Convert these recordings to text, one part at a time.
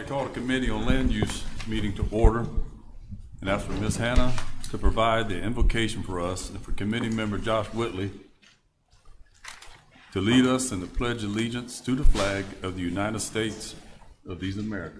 call the Committee on Land Use meeting to order and ask for Ms. Hannah to provide the invocation for us and for committee member Josh Whitley to lead us in the Pledge of Allegiance to the flag of the United States of these Americas.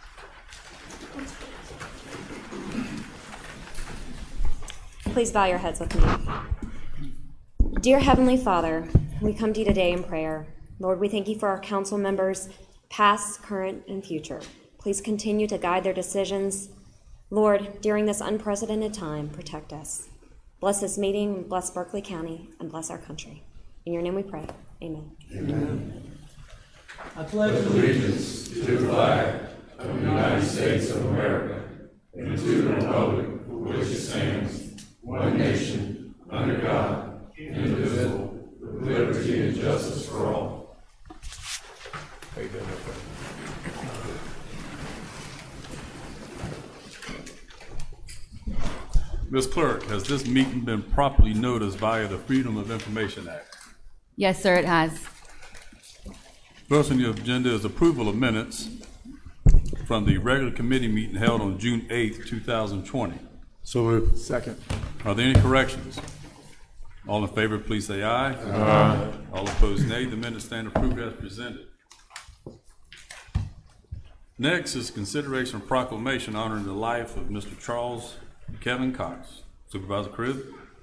Please bow your heads with me. Dear Heavenly Father, we come to you today in prayer. Lord, we thank you for our council members, past, current, and future. Please continue to guide their decisions. Lord, during this unprecedented time, protect us. Bless this meeting, bless Berkeley County, and bless our country. In your name we pray. Amen. Amen. I pledge allegiance to the flag of the United States of America and to the republic for which it stands, one nation, under God, indivisible, with liberty and justice for all. Ms. Clerk, has this meeting been properly noticed via the Freedom of Information Act? Yes, sir, it has. First on the agenda is approval of minutes from the regular committee meeting held on June 8th, 2020. So moved. Second. Are there any corrections? All in favor, please say aye. Aye. All opposed, nay. The minutes stand approved as presented. Next is consideration of proclamation honoring the life of Mr. Charles Kevin Cox. Supervisor Cribb.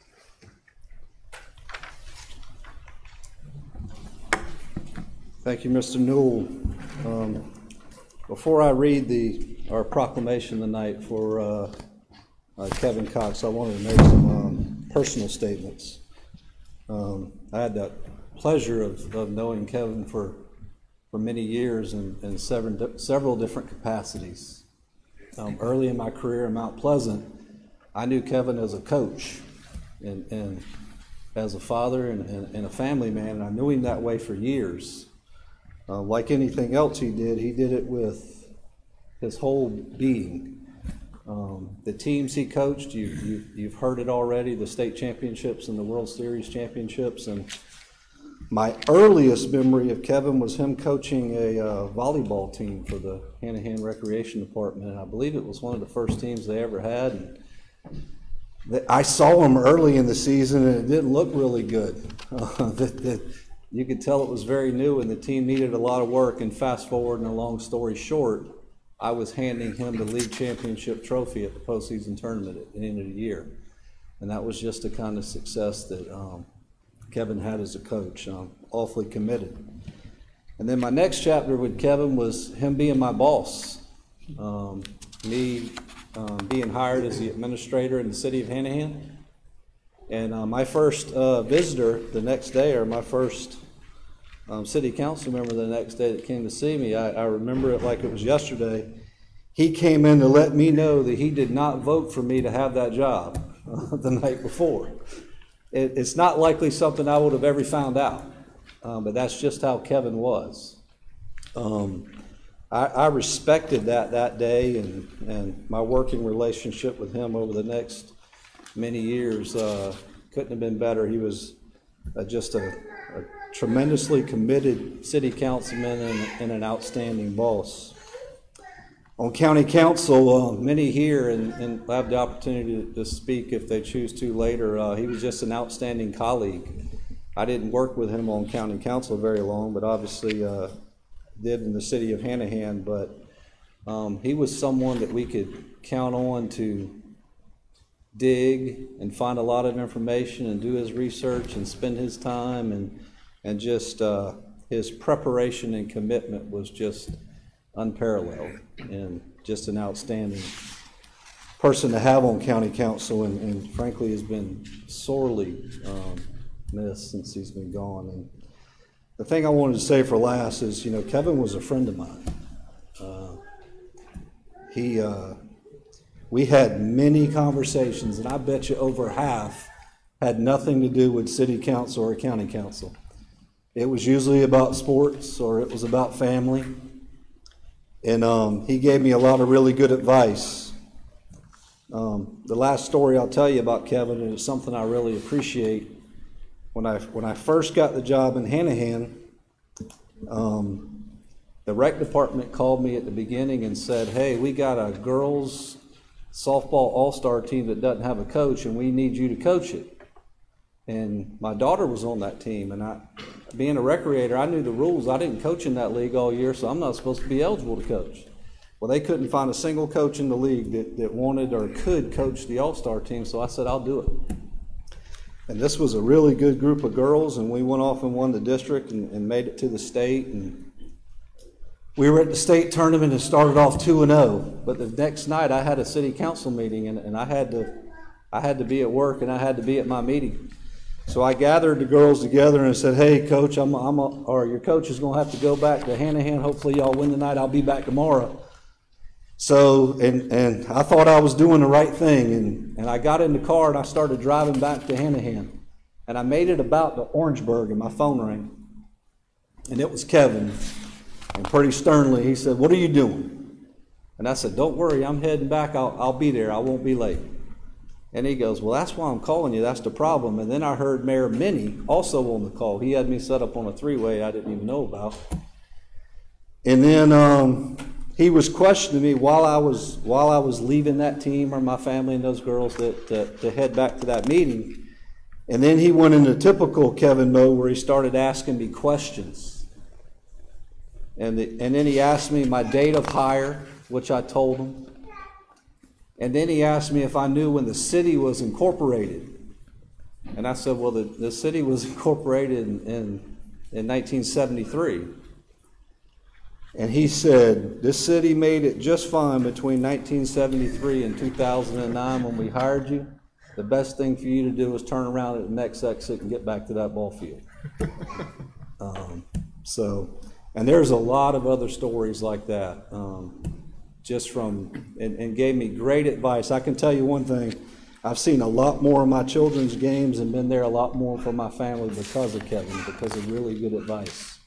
Thank you, Mr. Newell. Before I read our proclamation tonight for Kevin Cox, I wanted to make some personal statements. I had the pleasure of knowing Kevin for many years in several different capacities. Early in my career in Mount Pleasant, I knew Kevin as a coach and as a father and a family man, and I knew him that way for years. Like anything else he did it with his whole being. The teams he coached, you've heard it already, the state championships and the World Series championships. And my earliest memory of Kevin was him coaching a volleyball team for the Hanahan Recreation Department, and I believe it was one of the first teams they ever had. And I saw him early in the season, and it didn't look really good. You could tell it was very new, and the team needed a lot of work. And fast forward, and a long story short, I was handing him the league championship trophy at the postseason tournament at the end of the year. And that was just the kind of success that Kevin had as a coach. Awfully committed. And then my next chapter with Kevin was him being my boss. Me being hired as the administrator in the city of Hanahan. And my first visitor the next day, or my first city council member the next day that came to see me, I remember it like it was yesterday. He came in to let me know that he did not vote for me to have that job the night before. It's not likely something I would have ever found out, but that's just how Kevin was. I respected that day, and my working relationship with him over the next many years couldn't have been better. He was just a tremendously committed city councilman and an outstanding boss. On county council, many here and have the opportunity to speak if they choose to later. He was just an outstanding colleague. I didn't work with him on county council very long, but obviously did in the city of Hanahan. But he was someone that we could count on to dig and find a lot of information and do his research and spend his time, and just his preparation and commitment was just unparalleled, and just an outstanding person to have on county council, and frankly has been sorely missed since he's been gone. And the thing I wanted to say for last is, Kevin was a friend of mine. We had many conversations, and I bet you over half had nothing to do with city council or county council. It was usually about sports, or it was about family. And he gave me a lot of really good advice. The last story I'll tell you about Kevin, and it's something I really appreciate. When I first got the job in Hanahan, The rec department called me at the beginning and said, hey, we got a girls softball all-star team that doesn't have a coach, and we need you to coach it. And my daughter was on that team, and being a recreator, I knew the rules. I didn't coach in that league all year, so I'm not supposed to be eligible to coach. Well, they couldn't find a single coach in the league that wanted or could coach the all-star team, so I said, I'll do it. And this was a really good group of girls, and we went off and won the district and made it to the state. And we were at the state tournament and started off 2-0, but the next night I had a city council meeting, and I had to be at work, and I had to be at my meeting. So I gathered the girls together and said, hey, coach, or your coach is going to have to go back to Hanahan. Hopefully y'all win tonight. I'll be back tomorrow. So, and I thought I was doing the right thing, and I got in the car and I started driving back to Hanahan. And I made it about to Orangeburg and my phone rang. And it was Kevin. And pretty sternly he said, what are you doing? And I said, don't worry, I'm heading back. I'll be there. I won't be late. And he goes, well, that's why I'm calling you. That's the problem. And then I heard Mayor Minnie also on the call. He had me set up on a three-way I didn't even know about. And then he was questioning me while I was leaving that team or my family and those girls to head back to that meeting. And then he went into typical Kevin mode where he started asking me questions. And then he asked me my date of hire, which I told him. And then he asked me if I knew when the city was incorporated. And I said, well, the city was incorporated in 1973. And he said, this city made it just fine between 1973 and 2009 when we hired you. The best thing for you to do is turn around at the next exit and get back to that ball field. And there's a lot of other stories like that. And gave me great advice. I can tell you one thing, I've seen a lot more of my children's games and been there a lot more for my family because of Kevin, because of really good advice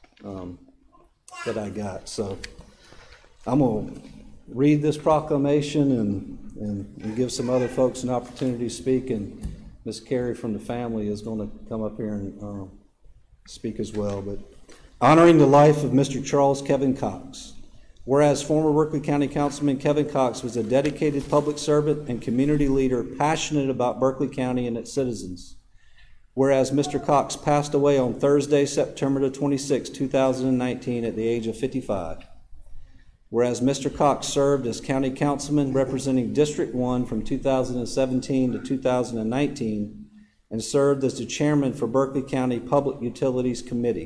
that I got. So I'm going to read this proclamation and give some other folks an opportunity to speak, and Miss Carrie from the family is going to come up here and speak as well. But honoring the life of Mr. Charles Kevin Cox. Whereas former Berkeley County Councilman Kevin Cox was a dedicated public servant and community leader passionate about Berkeley County and its citizens. Whereas Mr. Cox passed away on Thursday, September 26, 2019 at the age of 55. Whereas Mr. Cox served as county councilman representing District 1 from 2017 to 2019 and served as the chairman for Berkeley County Public Utilities Committee.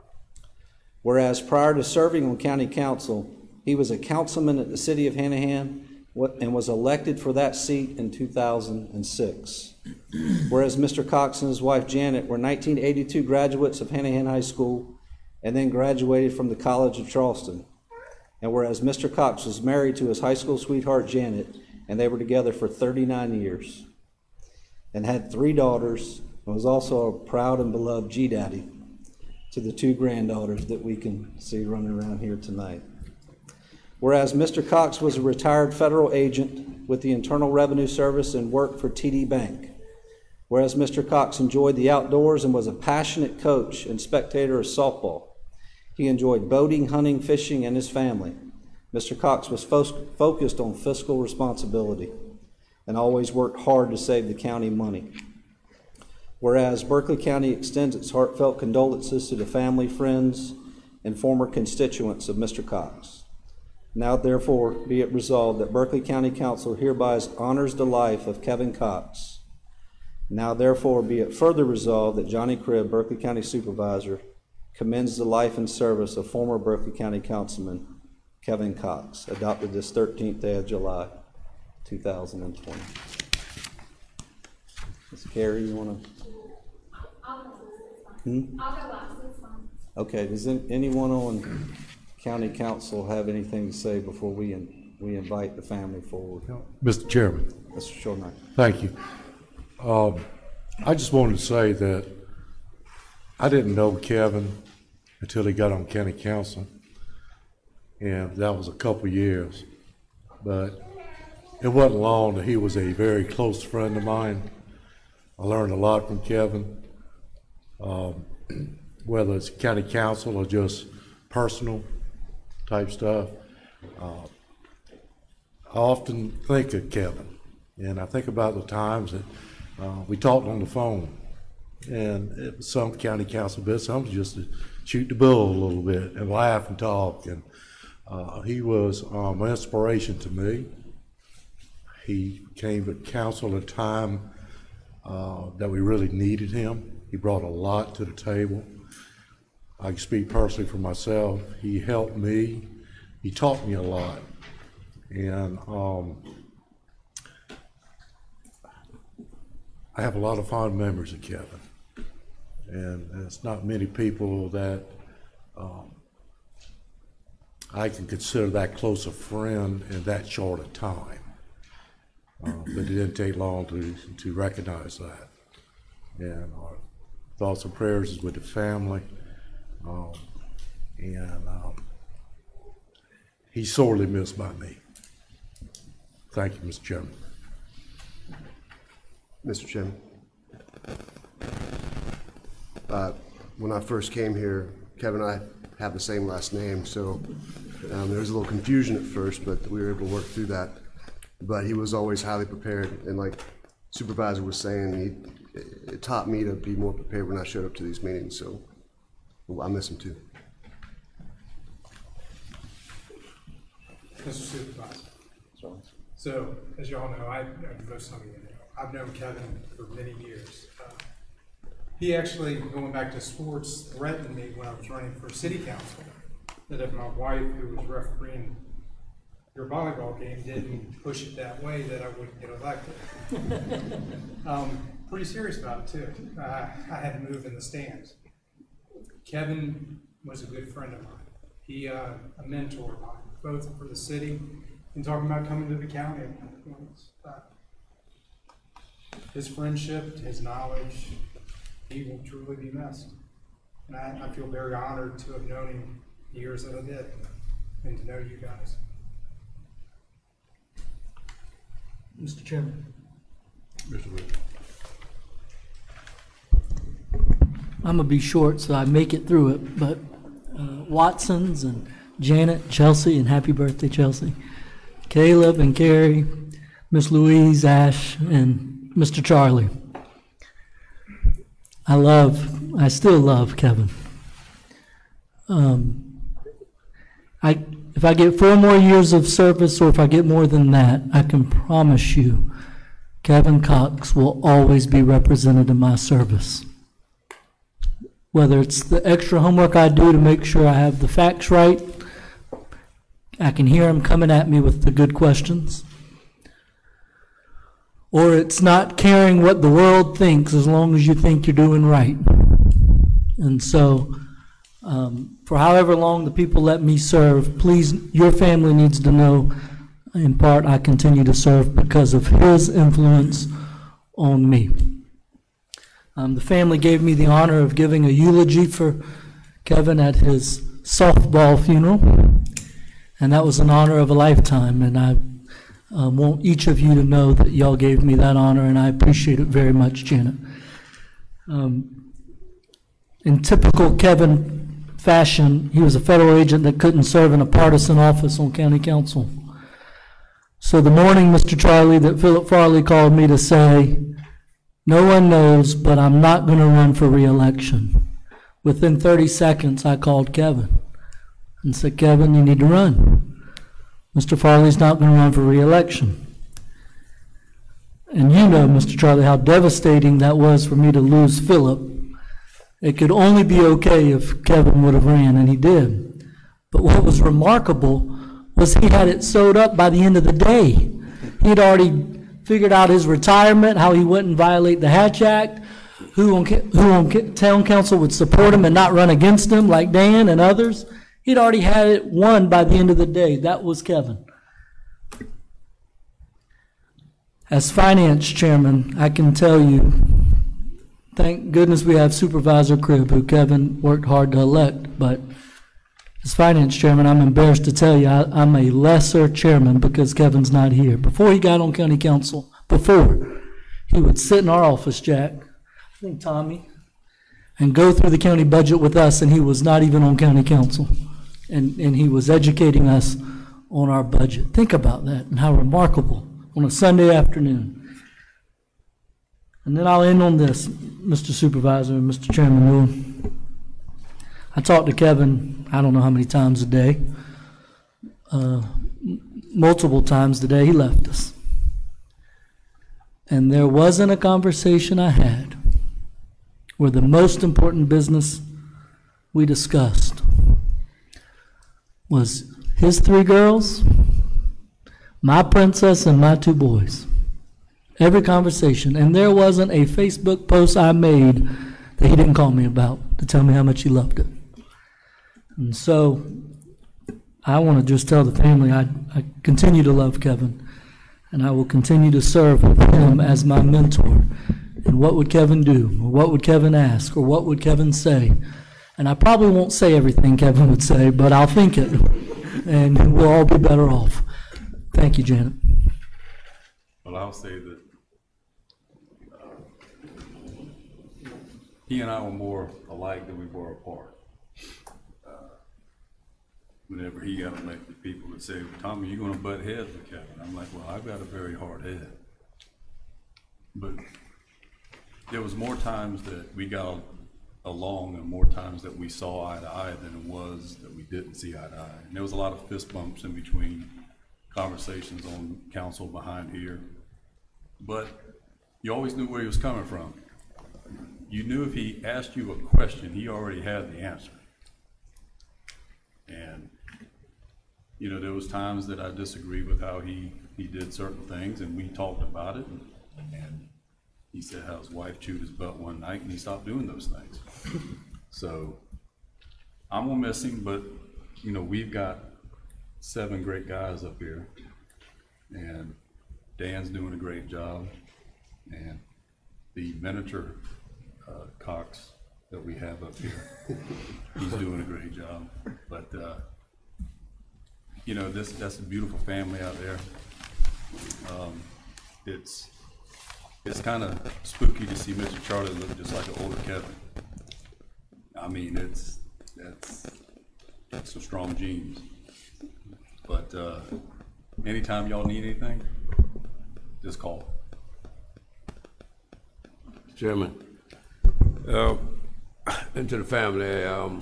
Whereas prior to serving on county council, he was a councilman at the city of Hanahan and was elected for that seat in 2006. Whereas Mr. Cox and his wife Janet were 1982 graduates of Hanahan High School and then graduated from the College of Charleston. And whereas Mr. Cox was married to his high school sweetheart Janet, and they were together for 39 years and had 3 daughters, and was also a proud and beloved G-Daddy to the 2 granddaughters that we can see running around here tonight. Whereas Mr. Cox was a retired federal agent with the Internal Revenue Service and worked for TD Bank. Whereas Mr. Cox enjoyed the outdoors and was a passionate coach and spectator of softball. He enjoyed boating, hunting, fishing, and his family. Mr. Cox was focused on fiscal responsibility and always worked hard to save the county money. Whereas Berkeley County extends its heartfelt condolences to the family, friends, and former constituents of Mr. Cox. Now therefore be it resolved that Berkeley County Council hereby honors the life of Kevin Cox. Now therefore be it further resolved that Johnny Cribb, Berkeley County Supervisor, commends the life and service of former Berkeley County Councilman Kevin Cox, adopted this 13th day of July, 2020. Ms. Carrie, you want to? I'll go last, it's fine. Okay, does anyone on County Council have anything to say before we invite the family forward? Mr. Chairman. Mr. Shortnight. Thank you. I just wanted to say that I didn't know Kevin until he got on County Council, and that was a couple years. But it wasn't long that he was a very close friend of mine. I learned a lot from Kevin, whether it's County Council or just personal. type stuff. I often think of Kevin, and I think about the times that we talked on the phone, and it was some county council business, some just to shoot the bull a little bit and laugh and talk, and he was an inspiration to me. He came to council at a time that we really needed him. He brought a lot to the table. I can speak personally for myself. He helped me. He taught me a lot. And I have a lot of fond memories of Kevin. And it's not many people that I can consider that close a friend in that short a time. But it didn't take long to recognize that. And our thoughts and prayers is with the family. He's sorely missed by me. Thank you, Mr. Chairman. Mr. Chairman, when I first came here, Kevin and I have the same last name, so there was a little confusion at first, but we were able to work through that. But he was always highly prepared, and like Supervisor was saying, it taught me to be more prepared when I showed up to these meetings, so I miss him too. Mr. Supervisor. So, as y'all know, most of you know, I've known Kevin for many years. He actually, going back to sports, threatened me when I was running for city council that if my wife, who was refereeing your volleyball game, didn't push it that way, that I wouldn't get elected. Pretty serious about it too. I had to move in the stands. Kevin was a good friend of mine. He a mentor of mine, both for the city and talking about coming to the county. His friendship, his knowledge, he will truly be missed. And I feel very honored to have known him the years that I did and to know you guys. Mr. Chairman. Mr. Wood. I'm going to be short so I make it through it, but Watsons and Janet, Chelsea, and happy birthday, Chelsea. Caleb and Carrie, Miss Louise, Ash, and Mr. Charlie. I still love Kevin. If I get 4 more years of service, or if I get more than that, I can promise you Kevin Cox will always be represented in my service. Whether it's the extra homework I do to make sure I have the facts right, I can hear him coming at me with the good questions, or it's not caring what the world thinks as long as you think you're doing right. And so, for however long the people let me serve, please, your family needs to know, in part, I continue to serve because of his influence on me. The family gave me the honor of giving a eulogy for Kevin at his softball funeral, and that was an honor of a lifetime, and I want each of you to know that y'all gave me that honor, and I appreciate it very much, Janet. In typical Kevin fashion, he was a federal agent that couldn't serve in a partisan office on county council. So the morning, Mr. Charlie, that Philip Farley called me to say, no one knows, but I'm not going to run for re-election. Within 30 seconds, I called Kevin and said, Kevin, you need to run. Mr. Farley's not going to run for re-election. And you know, Mr. Charlie, how devastating that was for me to lose Philip. It could only be okay if Kevin would have ran, and he did. But what was remarkable was he had it sewed up by the end of the day. He'd already figured out his retirement, how he wouldn't violate the Hatch Act, who on town council would support him and not run against him, like Dan and others. He'd already had it won by the end of the day. That was Kevin. As finance chairman, I can tell you, thank goodness we have Supervisor Cribb, who Kevin worked hard to elect, but as finance chairman, I'm embarrassed to tell you I'm a lesser chairman because Kevin's not here. Before he got on county council, he would sit in our office, Jack, I think Tommy, and go through the county budget with us, and he was not even on county council. and he was educating us on our budget. Think about that and how remarkable on a Sunday afternoon. And then I'll end on this, Mr. Supervisor and Mr. Chairman Rule. I talk to Kevin, I don't know how many times a day, multiple times the day he left us. And there wasn't a conversation I had where the most important business we discussed was his 3 girls, my princess, and my 2 boys. Every conversation. And there wasn't a Facebook post I made that he didn't call me about to tell me how much he loved it. And so I want to just tell the family I continue to love Kevin, and I will continue to serve him as my mentor. And what would Kevin do? Or what would Kevin ask? Or what would Kevin say? And I probably won't say everything Kevin would say, but I'll think it, and we'll all be better off. Thank you, Janet. Well, I'll say that he and I were more alike than we were apart. Whenever he got elected, people would say, Tommy, you're going to butt heads with Kevin. I'm like, well, I've got a very hard head. But there was more times that we got along and more times that we saw eye to eye than it was that we didn't see eye to eye. And there was a lot of fist bumps in between, conversations on council behind here. But you always knew where he was coming from. You knew if he asked you a question, he already had the answer. And you know, there was times that I disagreed with how he did certain things, and we talked about it, and he said how his wife chewed his butt one night, and he stopped doing those things. So I'm gonna miss him, but you know, we've got 7 great guys up here, and Dan's doing a great job, and the miniature Cox that we have up here, he's doing a great job. But you know, that's a beautiful family out there. It's kind of spooky to see Mr. Charlie look just like an older Kevin. I mean, that's some strong genes. But anytime y'all need anything, just call. Chairman, and to the family,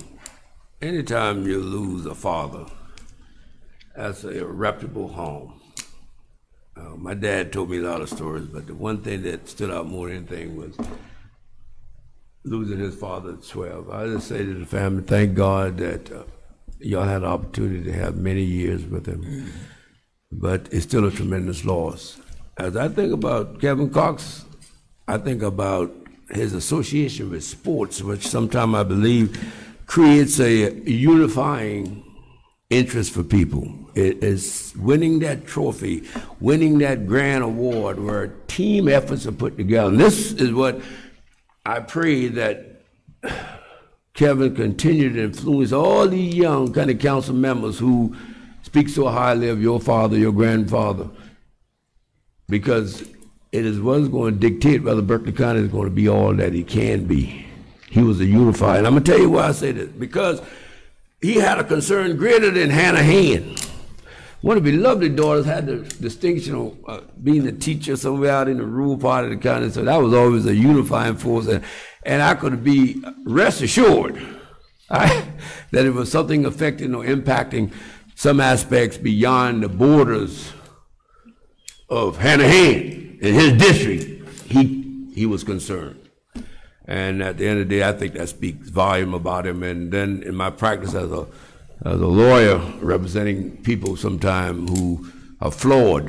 anytime you lose a father, that's a reputable home. My dad told me a lot of stories, but the one thing that stood out more than anything was losing his father at 12. I just say to the family, thank God that y'all had the opportunity to have many years with him, but it's still a tremendous loss. As I think about Kevin Cox, I think about his association with sports, which sometimes I believe creates a unifying interest for people. It is winning that trophy, winning that grand award where team efforts are put together. And this is what I pray that Kevin continue to influence all these young kind of council members who speak so highly of your father, your grandfather, because it is what's going to dictate whether Berkeley County is going to be all that he can be. He was a unifier. And I'm going to tell you why I say this. Because he had a concern greater than Hannah Hand. One of his lovely daughters had the distinction of being a teacher somewhere out in the rural part of the county. So that was always a unifying force. And I could be rest assured that it was something affecting or impacting some aspects beyond the borders of Hannah Hand. In his district, he was concerned. And at the end of the day, I think that speaks volume about him. And then in my practice as a lawyer representing people sometimes who are flawed,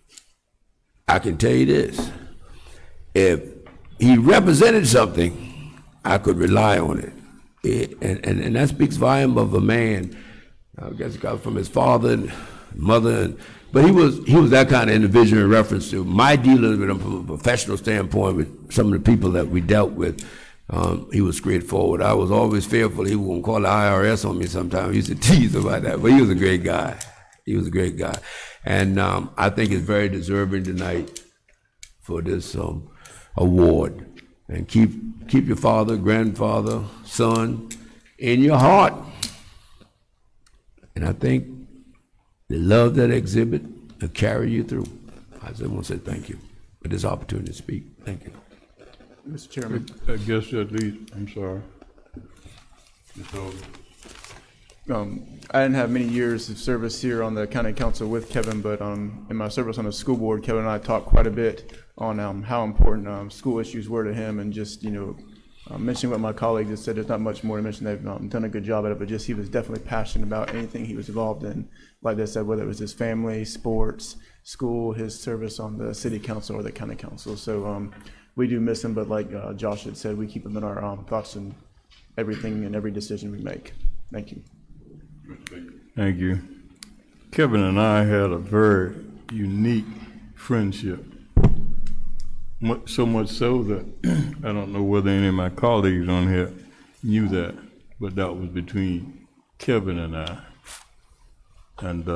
I can tell you this. If he represented something, I could rely on it. And that speaks volume of a man. I guess it got from his father and mother, but he was that kind of individual in reference to my dealings with him from a professional standpoint with some of the people that we dealt with. He was straightforward. I was always fearful he was going to call the IRS on me sometime. He used to tease about that, but he was a great guy. He was a great guy. And I think it's very deserving tonight for this award. And keep your father, grandfather, son in your heart. And I think the love that exhibit will carry you through. I just want to say thank you for this opportunity to speak. Thank you. Mr. Chairman. I guess at least, I'm sorry. I didn't have many years of service here on the county council with Kevin, but in my service on the school board, Kevin and I talked quite a bit on how important school issues were to him, and just, you know, mentioning what my colleagues have said, there's not much more to mention. They've done a good job at it, but just he was definitely passionate about anything he was involved in. Like they said, whether it was his family, sports, school, his service on the city council or the county council. So we do miss him, but like Josh had said, we keep him in our thoughts and everything and every decision we make. Thank you. Thank you. Kevin and I had a very unique friendship. So much so that I don't know whether any of my colleagues on here knew that, but that was between Kevin and I. And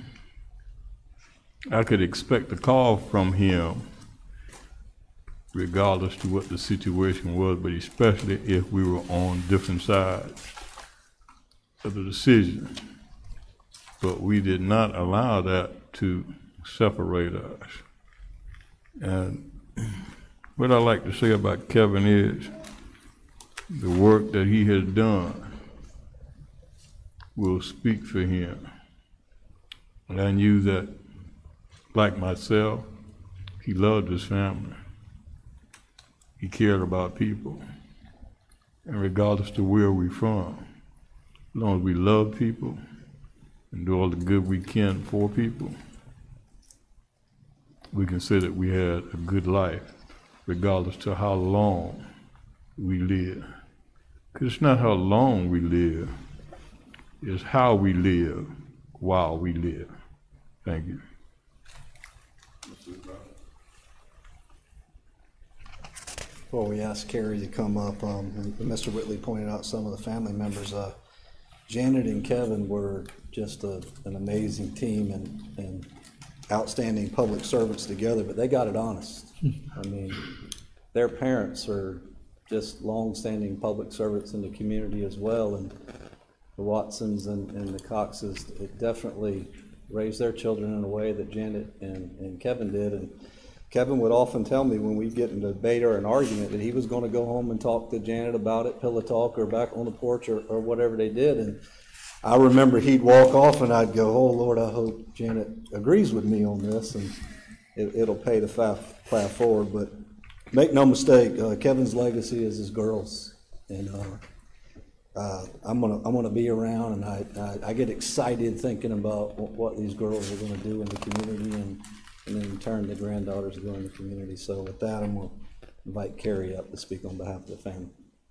I could expect a call from him regardless to what the situation was, but especially if we were on different sides of the decision. But we did not allow that to separate us. And what I like to say about Kevin is the work that he has done will speak for him. And I knew that, like myself, he loved his family. He cared about people. And regardless to where we're from, as long as we love people and do all the good we can for people, we can say that we had a good life, regardless to how long we live. Because it's not how long we live, it's how we live while we live. Thank you. Before we ask Carrie to come up, and Mr. Whitley pointed out some of the family members. Janet and Kevin were just an amazing team and outstanding public servants together, but they got it honest. I mean, their parents are just long-standing public servants in the community as well, and the Watsons and the Coxes definitely raised their children in a way that Janet and Kevin did. And Kevin would often tell me when we'd get in a debate or an argument that he was going to go home and talk to Janet about it, pillow talk, or back on the porch, or whatever they did. And I remember he'd walk off and I'd go, "Oh Lord, I hope Janet agrees with me on this, and it'll pay the path forward." But make no mistake, Kevin's legacy is his girls, and I'm gonna be around, and I get excited thinking about what these girls are going to do in the community, and then in turn the granddaughters are doing in the community. So with that, I'm going to invite Carrie up to speak on behalf of the family.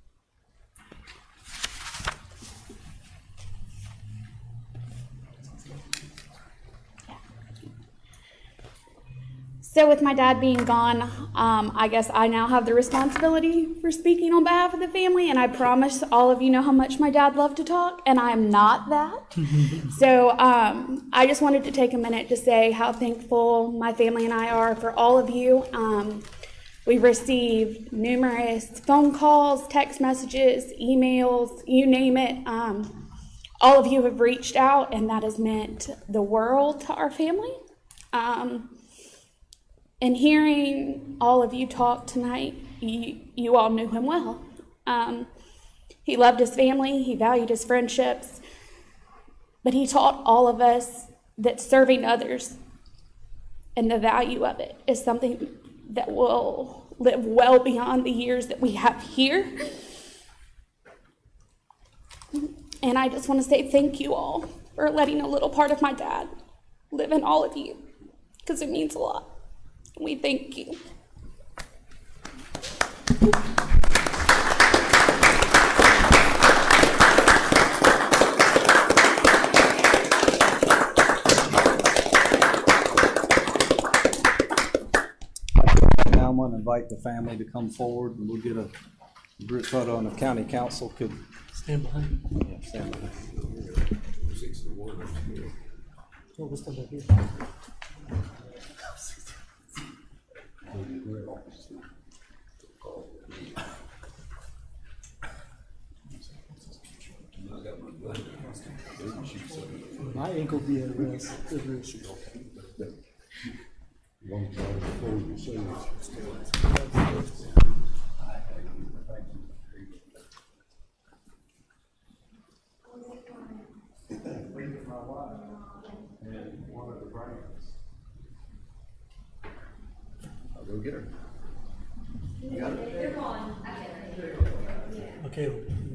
So with my dad being gone, I guess I now have the responsibility for speaking on behalf of the family, and I promise all of you know how much my dad loved to talk, and I am not that. So I just wanted to take a minute to say how thankful my family and I are for all of you. We've received numerous phone calls, text messages, emails, you name it. All of you have reached out, and that has meant the world to our family. And hearing all of you talk tonight, you all knew him well. He loved his family, he valued his friendships, but he taught all of us that serving others and the value of it is something that will live well beyond the years that we have here. And I just want to say thank you all for letting a little part of my dad live in all of you, because it means a lot. We thank you. Now I'm going to invite the family to come forward, and we'll get a group photo, and the county council could Stand behind. yeah, stand behind. Oh, we'll stand back here. ankle be at rest. I'll go get her. Okay.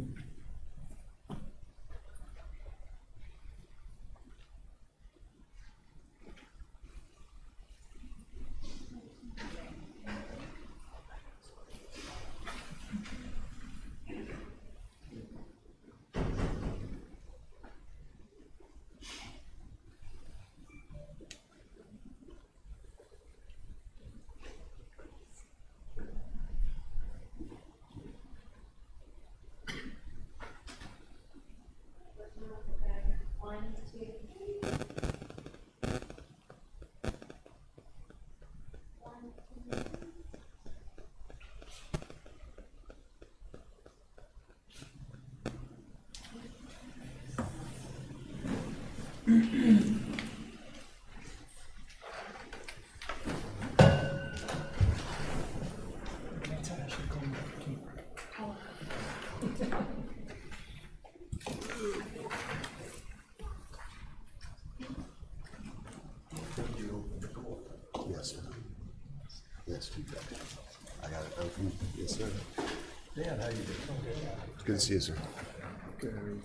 Yes, sir. Yes, you got it. I got it open. Yes, sir. Dan, how you doing? It's good to see you, sir. Good.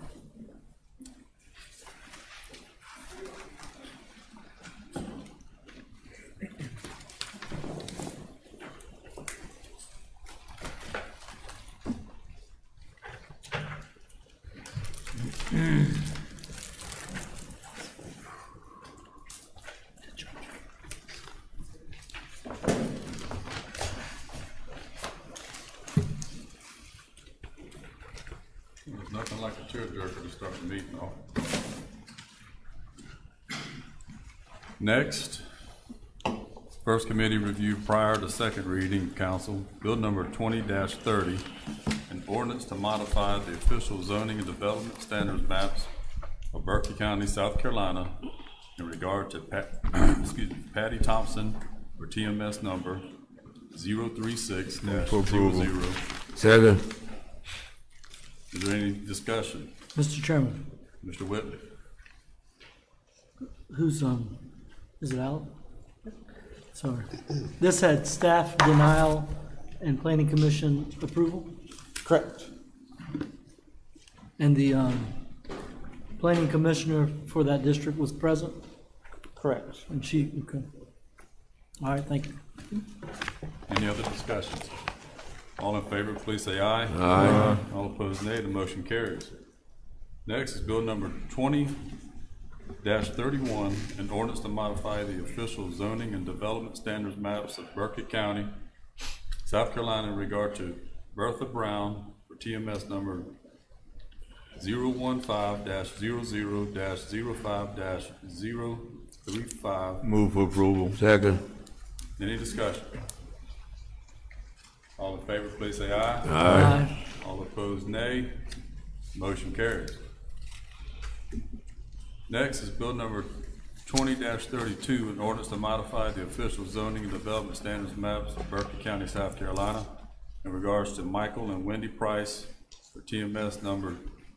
There's nothing like a tearjerker to start the meeting off. Next, first committee review prior to second reading, council, bill number 20-30, an ordinance to modify the official zoning and development standards maps of Berkeley County, South Carolina in regard to Patty Thompson for TMS number 036-000. Second. Is there any discussion? Mr. Chairman, Mr. Whitley? who's, is it Al? Sorry. This had staff denial and planning commission approval? Correct. And the, planning commissioner for that district was present? Correct. And she, okay. All right, thank you. Any other discussions? All in favor, please say aye. Aye. All opposed, nay. The motion carries. Next is bill number 20-31, an ordinance to modify the official zoning and development standards maps of Berkeley County, South Carolina in regard to Bertha Brown for TMS number 015-00-05-035. Move for approval. Second. Any discussion? All in favor, please say aye. Aye. All opposed, nay. Motion carries. Next is bill number 20-32, an ordinance to modify the official zoning and development standards maps of Berkeley County, South Carolina in regards to Michael and Wendy Price for TMS number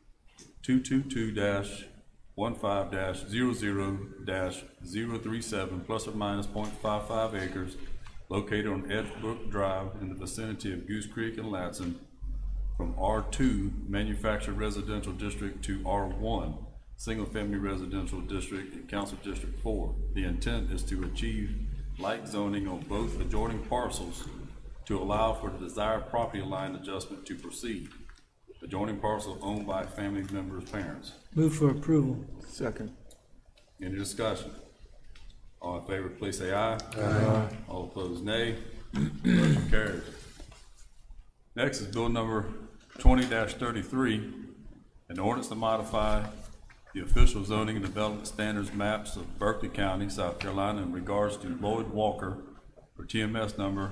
222-15-00-037 plus or minus 0.55 acres located on Edgebrook Drive in the vicinity of Goose Creek and Latson from R2 Manufactured Residential District to R1 Single Family Residential District and Council District 4. The intent is to achieve like zoning on both adjoining parcels to allow for the desired property line adjustment to proceed. Adjoining parcel owned by family members' parents. Move for approval. Second. Any discussion? All in favor, please say aye. Aye. All opposed, nay. Motion carries. Next is bill number 20-33, an ordinance to modify the official zoning and development standards maps of Berkeley County, South Carolina in regards to Lloyd Walker for TMS number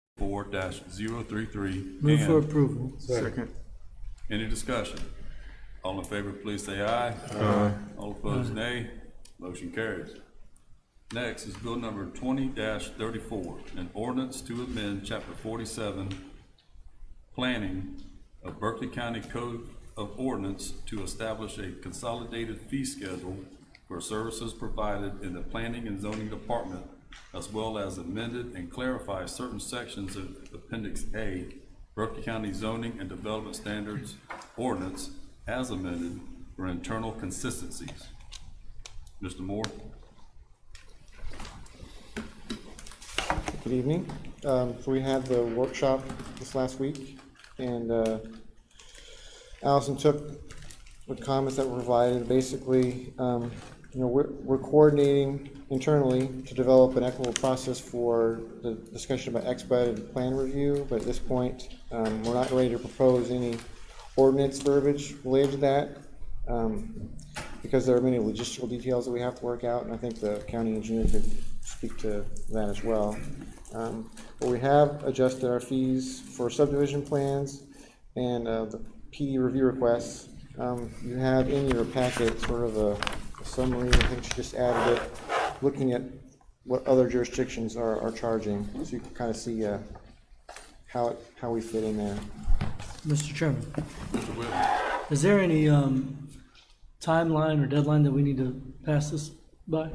223-13-04-033. Move for approval. Second. Any discussion? All in favor, please say aye. Aye. All opposed, nay. Motion carries. Next is bill number 20-34, an ordinance to amend chapter 47, planning of Berkeley County Code of Ordinance to establish a consolidated fee schedule for services provided in the Planning and Zoning Department, as well as amended and clarify certain sections of Appendix A, Berkeley County Zoning and Development Standards Ordinance, as amended for internal consistencies. Mr. Moore? Good evening. So we had the workshop this last week, and Allison took the comments that were provided. Basically, we're coordinating internally to develop an equitable process for the discussion about expedited plan review, but at this point, we're not ready to propose any ordinance verbiage related to that, because there are many logistical details that we have to work out, and I think the county engineer could speak to that as well. But we have adjusted our fees for subdivision plans and the PD review requests. You have in your packet sort of a summary. I think she just added it, looking at what other jurisdictions are charging, so you can kind of see how we fit in there. Mr. Chairman, is there any timeline or deadline that we need to pass this by?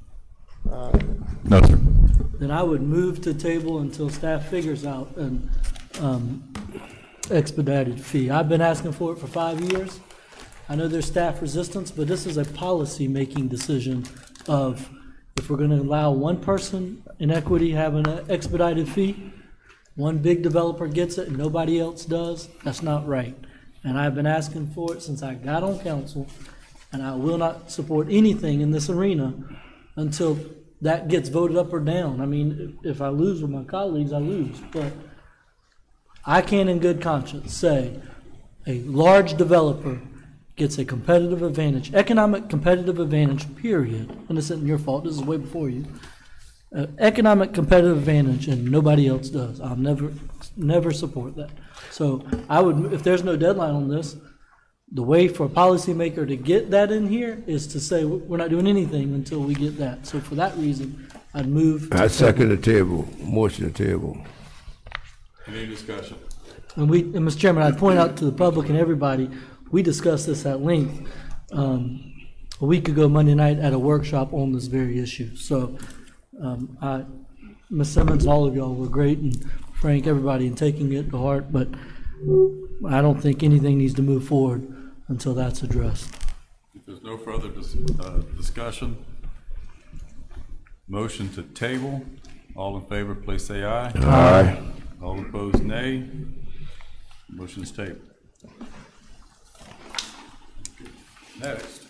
No, sir. Then I would move to table until staff figures out an expedited fee. I've been asking for it for 5 years. I know there's staff resistance, but this is a policy-making decision of if we're going to allow one person in equity have an expedited fee, one big developer gets it and nobody else does, that's not right. And I've been asking for it since I got on council, and I will not support anything in this arena until that gets voted up or down. I mean, if I lose with my colleagues, I lose. But I can in good conscience say a large developer gets a competitive advantage, economic competitive advantage, period. And this isn't your fault, this is way before you. Economic competitive advantage, and nobody else does. I'll never support that. So I would, if there's no deadline on this, the way for a policymaker to get that in here is to say we're not doing anything until we get that. So for that reason, I'd move. I second the table, motion to table. Any discussion? And Mr. Chairman, I'd point out to the public and everybody, we discussed this at length a week ago Monday night at a workshop on this very issue. So Ms. Simmons, all of y'all were great, and Frank, everybody, in taking it to heart, but I don't think anything needs to move forward until that's addressed. If there's no further discussion, motion to table. All in favor, please say aye. Aye. All opposed, nay. Motion is tabled. Next,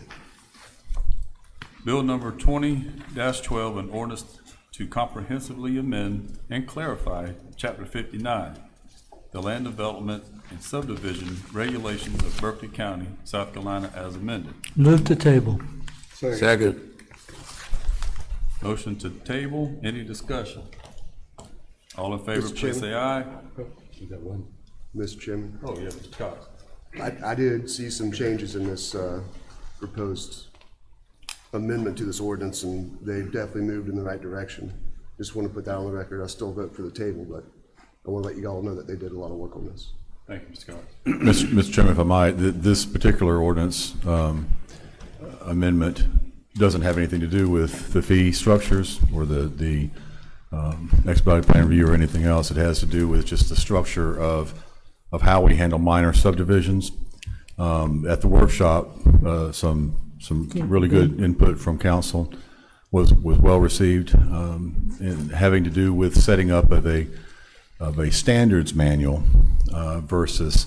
bill number 20-12, an ordinance to comprehensively amend and clarify Chapter 59, the land development and subdivision regulations of Berkeley County, South Carolina, as amended. Move to table. Second. Motion to table. Any discussion? All in favor, please say aye. Mr. Chairman. Oh, yeah, Mr. Cox. I did see some changes in this proposed amendment to this ordinance, and they've definitely moved in the right direction. Just want to put that on the record. I still vote for the table, but I want to let you all know that they did a lot of work on this. Thank you, Mr. Cox. Mr. Chairman, if I might, this particular ordinance amendment doesn't have anything to do with the fee structures or the expedited plan review or anything else. It has to do with just the structure of how we handle minor subdivisions. At the workshop, some really good input from council was well received, in having to do with setting up of a standards manual versus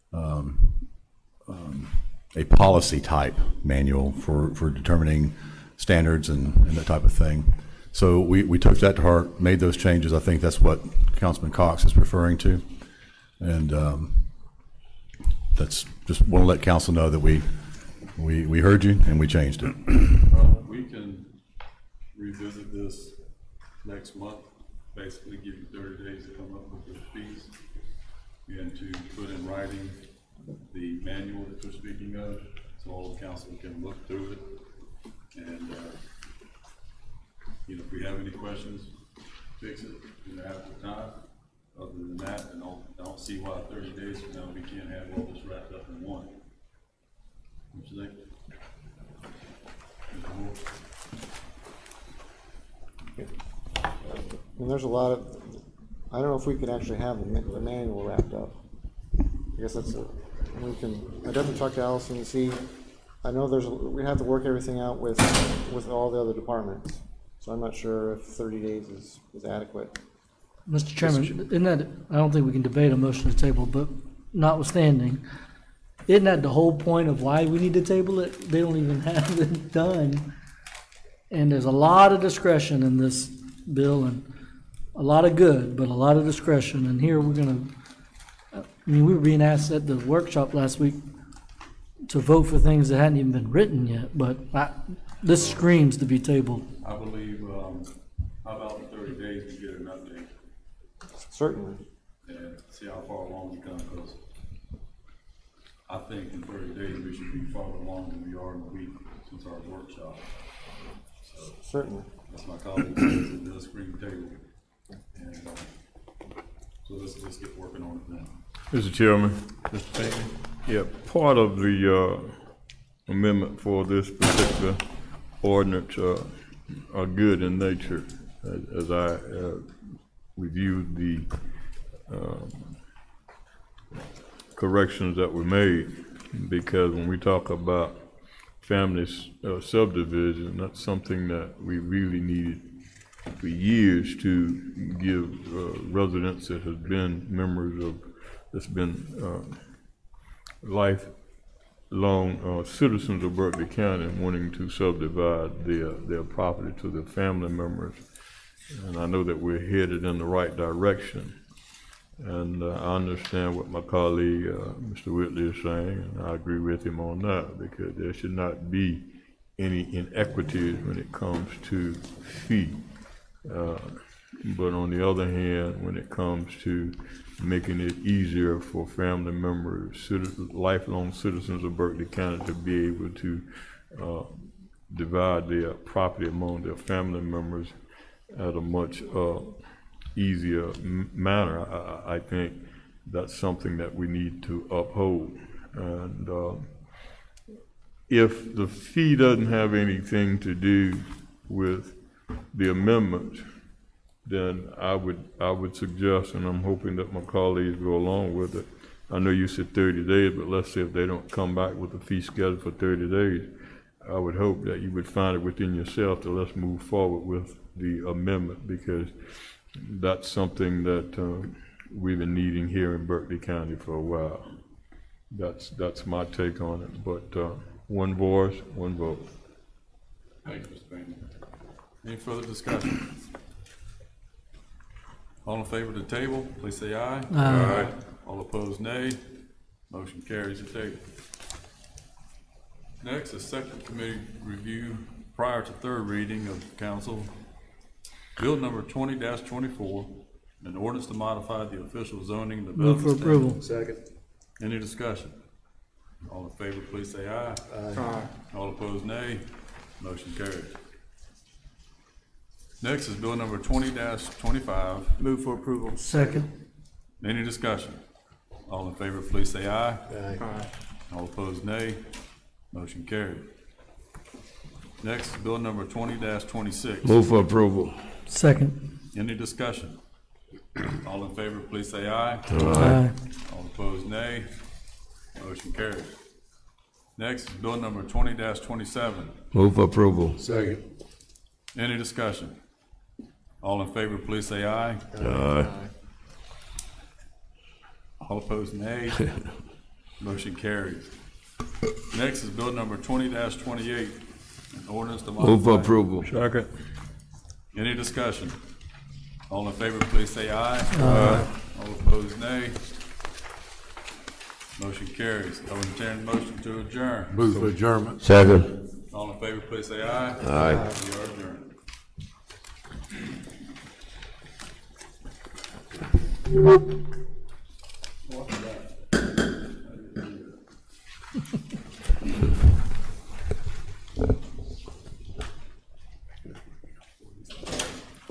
a policy type manual for determining standards and that type of thing. So we took that to heart, made those changes. I think that's what Councilman Cox is referring to. And that's just want to let council know that we heard you and we changed it. We can revisit this next month, basically give you 30 days to come up with the fees and to put in writing the manual that you're speaking of, so all the council can look through it. And, you know, if we have any questions, fix it in the after time. Other than that, I don't see why 30 days from now we can't have all this wrapped up in one. What you think? And there's a lot of, I don't know if we can actually have the manual wrapped up. I guess that's I definitely talk to Allison and see. I know we have to work everything out with all the other departments. So I'm not sure if 30 days is adequate. Mr. Chairman, I don't think we can debate a motion to table, but notwithstanding, isn't that the whole point of why we need to table it? They don't even have it done. And there's a lot of discretion in this bill, and a lot of good, but a lot of discretion. And here we were being asked at the workshop last week to vote for things that hadn't even been written yet, but this screams to be tabled. I believe, how about in 30 days we get an update? Certainly. And see how far along we come, because I think in 30 days we should be farther along than we are in a week since our workshop. So, certainly. That's my colleague says, it does screen table. And so let's get working on it now. Mr. Chairman. Mr. Payne. Yeah, part of the amendment for this particular ordinance are good in nature. As I reviewed the corrections that were made, because when we talk about family subdivision, that's something that we really needed for years to give residents that have been members of, that's been lifelong citizens of Berkeley County wanting to subdivide their property to their family members. And I know that we're headed in the right direction. And I understand what my colleague, Mr. Whitley, is saying, and I agree with him on that, because there should not be any inequities when it comes to fee. But on the other hand, when it comes to making it easier for family members, lifelong citizens of Berkeley County, to be able to divide their property among their family members at a much easier manner, I think that's something that we need to uphold. And if the fee doesn't have anything to do with the amendment, then I would suggest, and I'm hoping that my colleagues go along with it. I know you said 30 days, but let's say if they don't come back with a fee schedule for 30 days, I would hope that you would find it within yourself to let's move forward with the amendment, because that's something that we've been needing here in Berkeley County for a while. That's my take on it. But one voice, one vote. Thank you, Mr. Bain. Any further discussion? All in favor of the table, please say aye. Aye. All opposed, nay. Motion carries the table. Next is second committee review prior to third reading of council. Bill number 20-24, an ordinance to modify the official zoning development. Move for approval. Second. Any discussion? All in favor, please say aye. Aye. All opposed, nay. Motion carries. Next is bill number 20-25. Move for approval. Second. Any discussion? All in favor, please say aye. Aye. All opposed, nay. Motion carried. Next is bill number 20-26. Move for approval. Second. Any discussion? All in favor, please say aye. Aye. All opposed, nay. Motion carried. Next is bill number 20-27. Move for approval. Second. Any discussion? All in favor, please say aye. Aye. All opposed, nay. Motion carries. Next is bill number 20-28, an ordinance to modify. Move for approval. Second. Any discussion? All in favor, please say aye. Aye. All opposed, nay. Motion carries. I would entertain a motion to adjourn. Move for adjournment. Second. All in favor, please say aye. Aye. We are adjourned.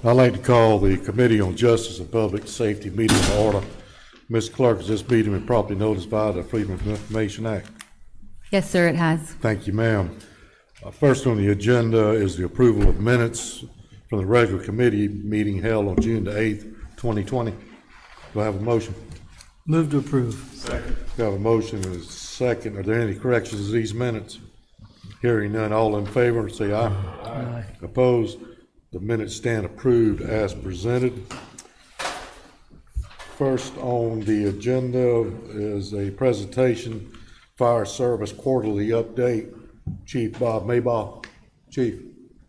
I'd like to call the Committee on Justice and Public Safety meeting to order. Mr. Clerk, has this meeting been properly noticed by the Freedom of Information Act? Yes, sir, it has. Thank you, ma'am. First on the agenda is the approval of minutes from the regular committee meeting held on June the 8th, 2020. Do I have a motion? Move to approve. Second. We have a motion and a second. Are there any corrections to these minutes? Hearing none, all in favor, say aye. Aye. Opposed? The minutes stand approved as presented. First on the agenda is a presentation, Fire Service Quarterly Update. Chief Bob Maybaugh. Chief.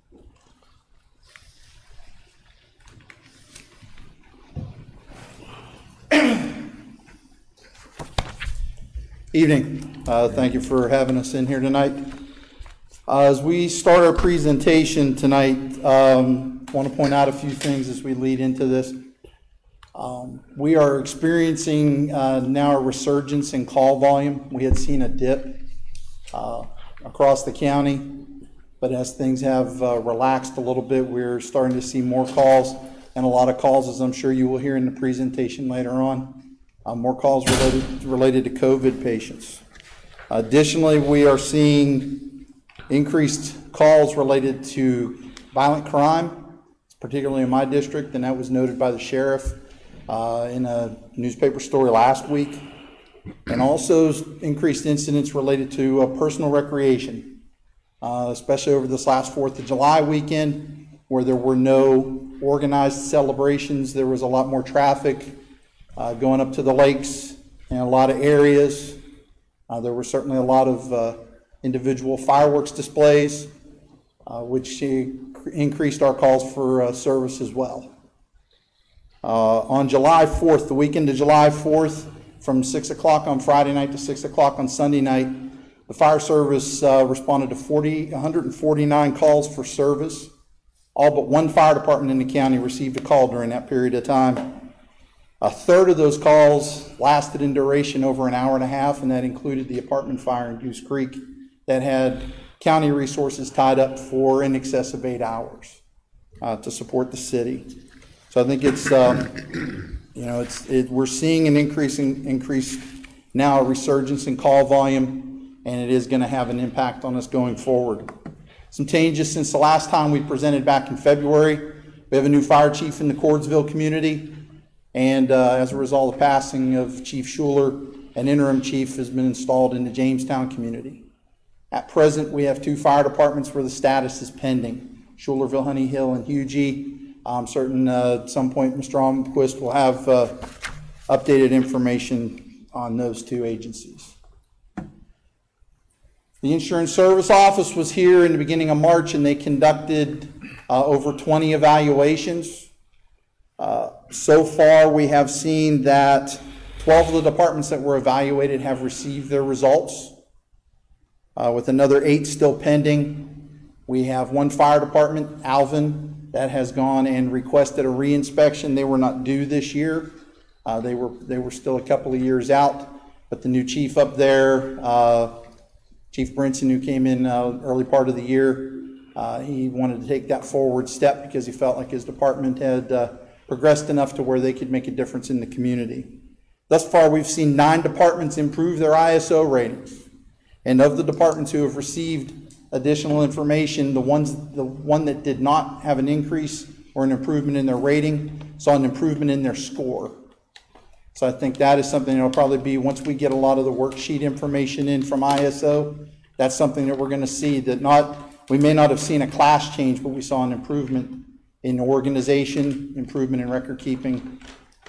Evening. Thank you for having us in here tonight. As we start our presentation tonight, want to point out a few things as we lead into this. We are experiencing now a resurgence in call volume. We had seen a dip across the county, but as things have relaxed a little bit, we're starting to see more calls, and a lot of calls, as I'm sure you will hear in the presentation later on. More calls related to COVID patients. Additionally, we are seeing increased calls related to violent crime, particularly in my district, and that was noted by the sheriff in a newspaper story last week. And also increased incidents related to personal recreation, especially over this last 4th of July weekend, where there were no organized celebrations. There was a lot more traffic going up to the lakes in a lot of areas. There were certainly a lot of individual fireworks displays, which increased our calls for service as well. On July 4th, the weekend of July 4th, from 6 o'clock on Friday night to 6 o'clock on Sunday night, the fire service responded to 149 calls for service. All but one fire department in the county received a call during that period of time. A third of those calls lasted in duration over an hour and a half, and that included the apartment fire in Goose Creek that had county resources tied up for in excess of 8 hours to support the city. So I think it's, we're seeing an increase now, a resurgence in call volume, and it is going to have an impact on us going forward. Some changes since the last time we presented back in February. We have a new fire chief in the Cordsville community. And as a result of passing of Chief Schuler, an interim chief has been installed in the Jamestown community. At present, we have 2 fire departments where the status is pending, Schulerville, Honey Hill, and Hugie. I'm certain at some point Mr. Almquist will have updated information on those 2 agencies. The Insurance Service Office was here in the beginning of March, and they conducted over 20 evaluations. So far, we have seen that 12 of the departments that were evaluated have received their results, with another 8 still pending. We have 1 fire department, Alvin, that has gone and requested a reinspection. They were not due this year. They were still a couple of years out, but the new chief up there, Chief Brinson, who came in early part of the year, he wanted to take that forward step because he felt like his department had progressed enough to where they could make a difference in the community. Thus far, we've seen 9 departments improve their ISO ratings. And of the departments who have received additional information, the one that did not have an increase or an improvement in their rating saw an improvement in their score. So I think that is something that will probably be, once we get a lot of the worksheet information in from ISO, that's something that we're going to see that we may not have seen a class change, but we saw an improvement in organization, improvement in record keeping.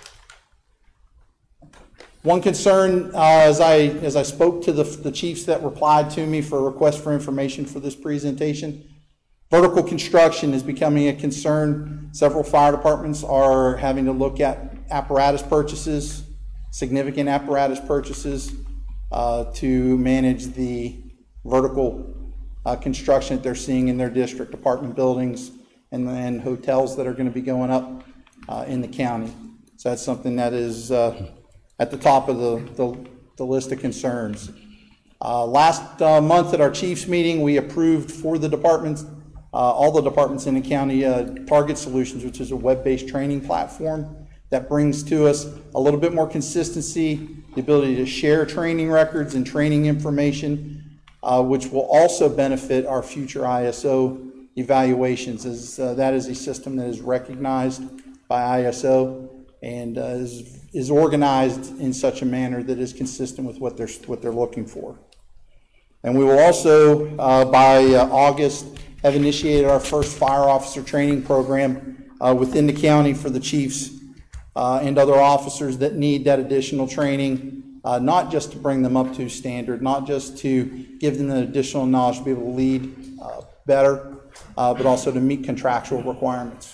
One concern, as I spoke to the chiefs that replied to me for a request for information for this presentation, vertical construction is becoming a concern. Several fire departments are having to look at apparatus purchases, significant apparatus purchases, to manage the vertical construction that they're seeing in their district, apartment buildings, and hotels that are going to be going up in the county. So that's something that is at the top of the list of concerns. Last month at our chiefs meeting, we approved for the departments all the departments in the county Target Solutions, which is a web-based training platform that brings to us a little bit more consistency, the ability to share training records and training information, which will also benefit our future ISO evaluations, as that is a system that is recognized by ISO and is organized in such a manner that is consistent with what they're looking for. And we will also, by August, have initiated our first fire officer training program within the county for the chiefs and other officers that need that additional training, not just to bring them up to standard, not just to give them the additional knowledge to be able to lead better, but also to meet contractual requirements.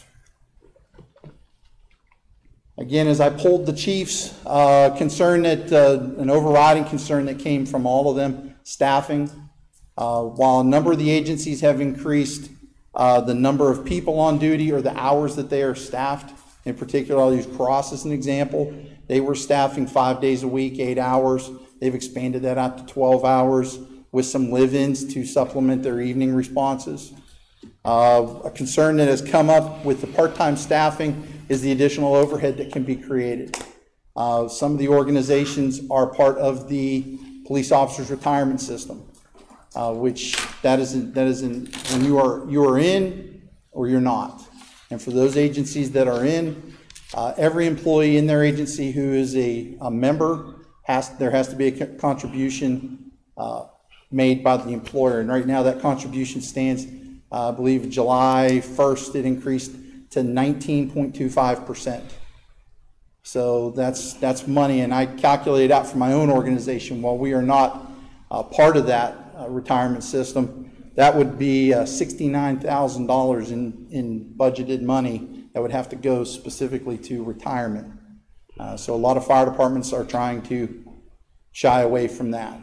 Again, as I polled the chiefs, concern that an overriding concern that came from all of them, staffing. While a number of the agencies have increased the number of people on duty or the hours that they are staffed, in particular, I'll use Cross as an example. They were staffing 5 days a week, 8 hours. They've expanded that out to 12 hours with some live-ins to supplement their evening responses. A concern that has come up with the part-time staffing is the additional overhead that can be created. Some of the organizations are part of the police officers retirement system, which that is when you are in or you're not. And for those agencies that are in, every employee in their agency who is a member there has to be a contribution made by the employer. And right now that contribution stands, I believe July 1st it increased to 19.25%. So that's money, and I calculated out for my own organization. While we are not part of that retirement system, that would be $69,000 in budgeted money that would have to go specifically to retirement. So a lot of fire departments are trying to shy away from that.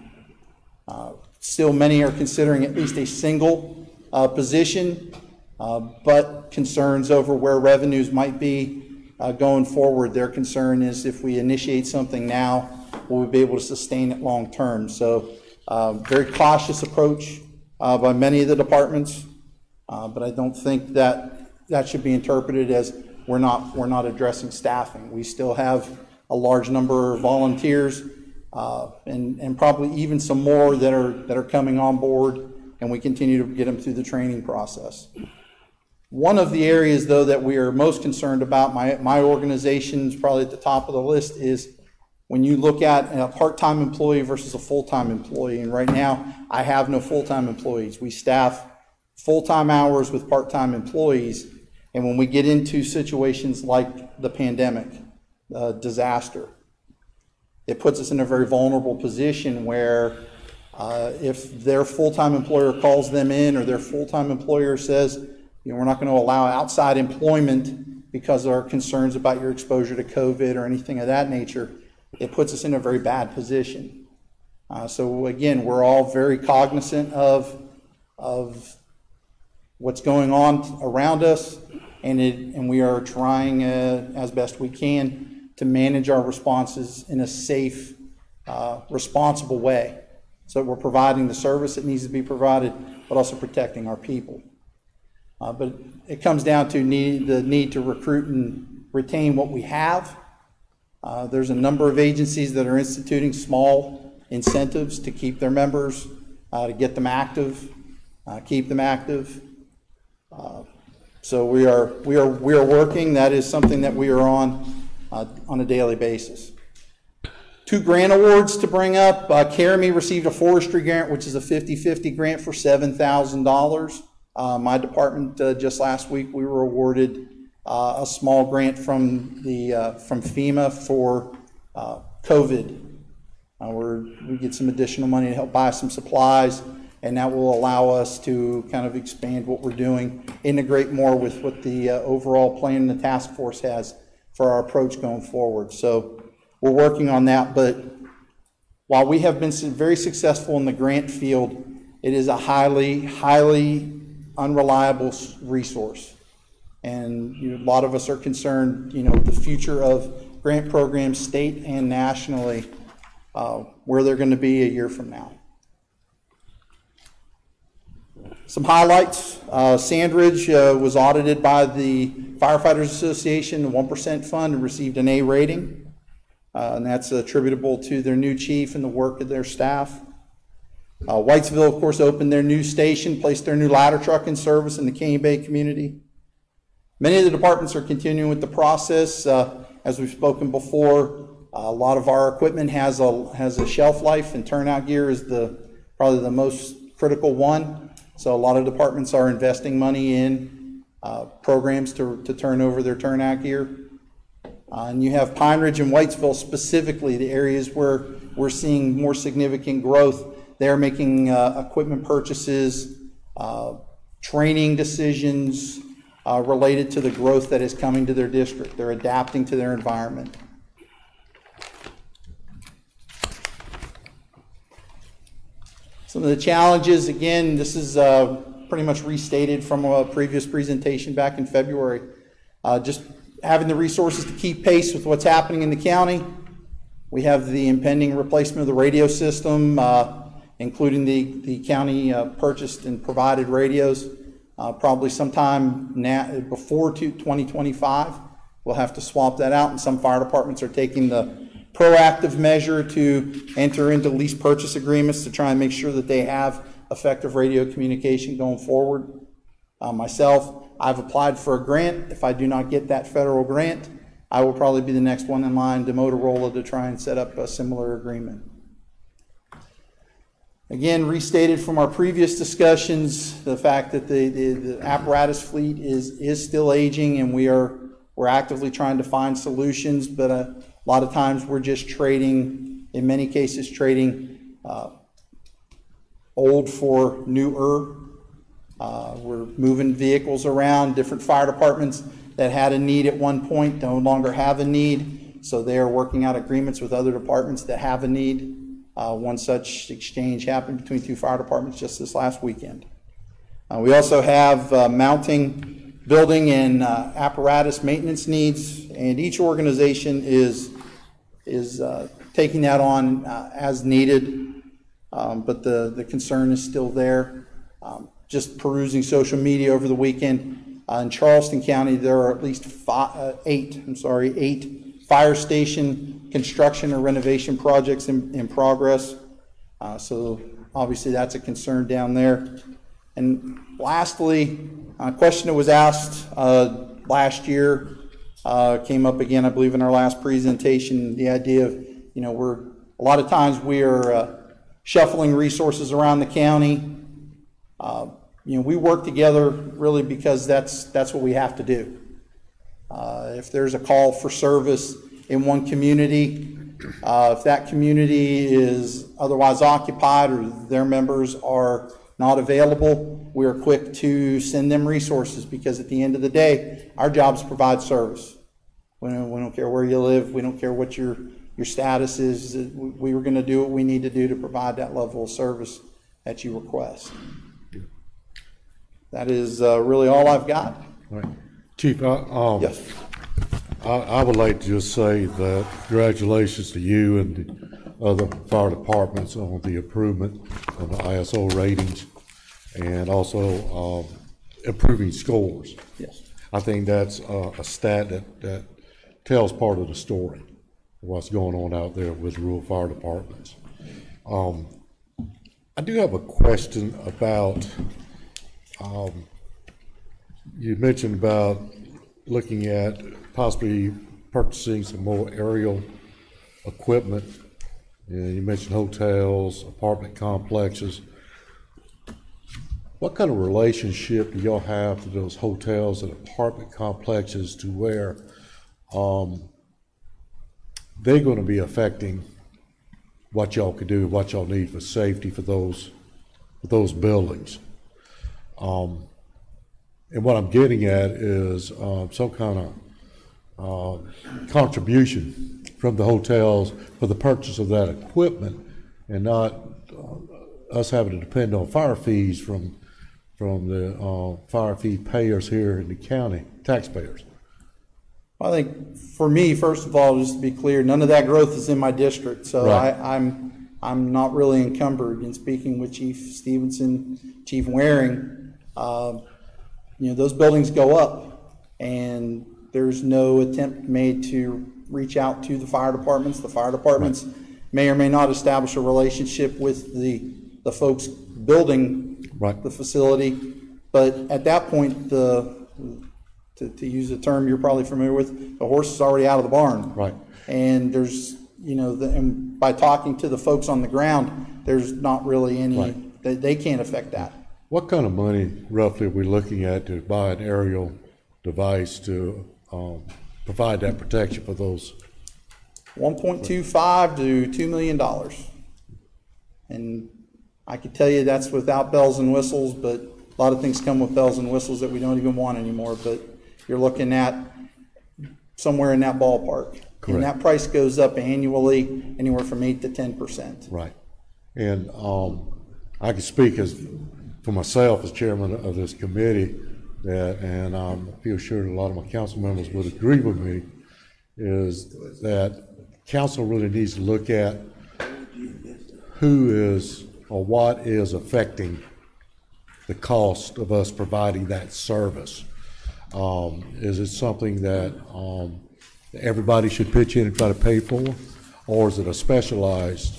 Still, many are considering at least a single position, but concerns over where revenues might be going forward. Their concern is if we initiate something now, will we be able to sustain it long term? So very cautious approach by many of the departments, but I don't think that should be interpreted as we're not addressing staffing. We still have a large number of volunteers and probably even some more that are coming on board, and we continue to get them through the training process. One of the areas, though, that we are most concerned about, my organization's probably at the top of the list, is when you look at a part-time employee versus a full-time employee. And right now, I have no full-time employees. We staff full-time hours with part-time employees. And when we get into situations like the pandemic, disaster, it puts us in a very vulnerable position where if their full-time employer calls them in, or their full-time employer says, we're not going to allow outside employment because there are concerns about your exposure to COVID or anything of that nature, it puts us in a very bad position. So again, we're all very cognizant of what's going on around us, and we are trying as best we can to manage our responses in a safe, responsible way, so that we're providing the service that needs to be provided, but also protecting our people. But it comes down to the need to recruit and retain what we have. There's a number of agencies that are instituting small incentives to keep their members, to get them active, keep them active. So we are working. That is something that we are on a daily basis. 2 grant awards to bring up. Carimi received a forestry grant, which is a 50-50 grant for $7,000. My department, just last week, we were awarded a small grant from FEMA for COVID. We get some additional money to help buy some supplies, and that will allow us to kind of expand what we're doing, integrate more with what the overall plan and the task force has for our approach going forward. So we're working on that, but while we have been very successful in the grant field, it is a highly unreliable resource. And a lot of us are concerned, the future of grant programs, state and nationally, where they're going to be a year from now. Some highlights, Sandridge was audited by the Firefighters Association, the 1% Fund, and received an A rating. And that's attributable to their new chief and the work of their staff. Whitesville, of course, opened their new station, placed their new ladder truck in service in the Caney Bay community. Many of the departments are continuing with the process. As we've spoken before, a lot of our equipment has a shelf life, and turnout gear is probably the most critical one. So a lot of departments are investing money in programs to turn over their turnout gear. And you have Pine Ridge and Whitesville specifically, the areas where we're seeing more significant growth. They're making equipment purchases, training decisions related to the growth that is coming to their district. They're adapting to their environment. Some of the challenges, again, this is pretty much restated from a previous presentation back in February. Just having the resources to keep pace with what's happening in the county. We have the impending replacement of the radio system, including the county purchased and provided radios. Probably sometime before 2025, we'll have to swap that out, and some fire departments are taking the proactive measure to enter into lease purchase agreements to try and make sure that they have effective radio communication going forward. Myself, I've applied for a grant. If I do not get that federal grant, I will probably be the next one in line to Motorola to try and set up a similar agreement. Again, restated from our previous discussions, the fact that the apparatus fleet is still aging, and we're actively trying to find solutions, but a lot of times we're just trading, in many cases trading old for newer. We're moving vehicles around. Different fire departments that had a need at one point no longer have a need, so they are working out agreements with other departments that have a need. One such exchange happened between two fire departments just this last weekend. We also have mounting, building, and apparatus maintenance needs, and each organization is taking that on as needed, but the concern is still there. Just perusing social media over the weekend, in Charleston County, there are at least eight fire station construction or renovation projects in progress. So obviously that's a concern down there. And lastly, a question that was asked last year came up again, I believe, in our last presentation, the idea of, a lot of times we are shuffling resources around the county. We work together really because that's what we have to do. If there's a call for service in one community, if that community is otherwise occupied or their members are not available, we are quick to send them resources, because at the end of the day, our job is to provide service. We don't care where you live. We don't care what your status is. We are going to do what we need to do to provide that level of service that you request. That is really all I've got. Right. Chief, yes. I would like to just say that congratulations to you and the other fire departments on the improvement of the ISO ratings, and also improving scores. Yes. I think that's a stat that tells part of the story of what's going on out there with rural fire departments. I do have a question about, you mentioned about looking at possibly purchasing some more aerial equipment. You mentioned hotels, apartment complexes. What kind of relationship do y'all have to those hotels and apartment complexes to where they're going to be affecting what y'all could do, what y'all need for safety for those buildings? And what I'm getting at is some kind of contribution from the hotels for the purchase of that equipment, and not us having to depend on fire fees from the fire fee payers here in the county, taxpayers. I think for me, first of all, just to be clear, none of that growth is in my district, so right. I'm not really encumbered. In speaking with Chief Stevenson, Chief Waring, Those buildings go up, and there's no attempt made to reach out to the fire departments. The fire departments may or may not establish a relationship with the folks building the facility, but at that point, to use a term you're probably familiar with, the horse is already out of the barn. Right. And there's, and by talking to the folks on the ground, there's not really any, they can't affect that. What kind of money roughly are we looking at to buy an aerial device to provide that protection for those? $1.25 to $2 million. And I could tell you that's without bells and whistles, but a lot of things come with bells and whistles that we don't even want anymore. But you're looking at somewhere in that ballpark. Correct. And that price goes up annually anywhere from 8 to 10%. Right. And I can speak for myself as chairman of this committee, and I feel sure a lot of my council members would agree with me, is that council really needs to look at who is or what is affecting the cost of us providing that service. Is it something that everybody should pitch in and try to pay for, or is it a specialized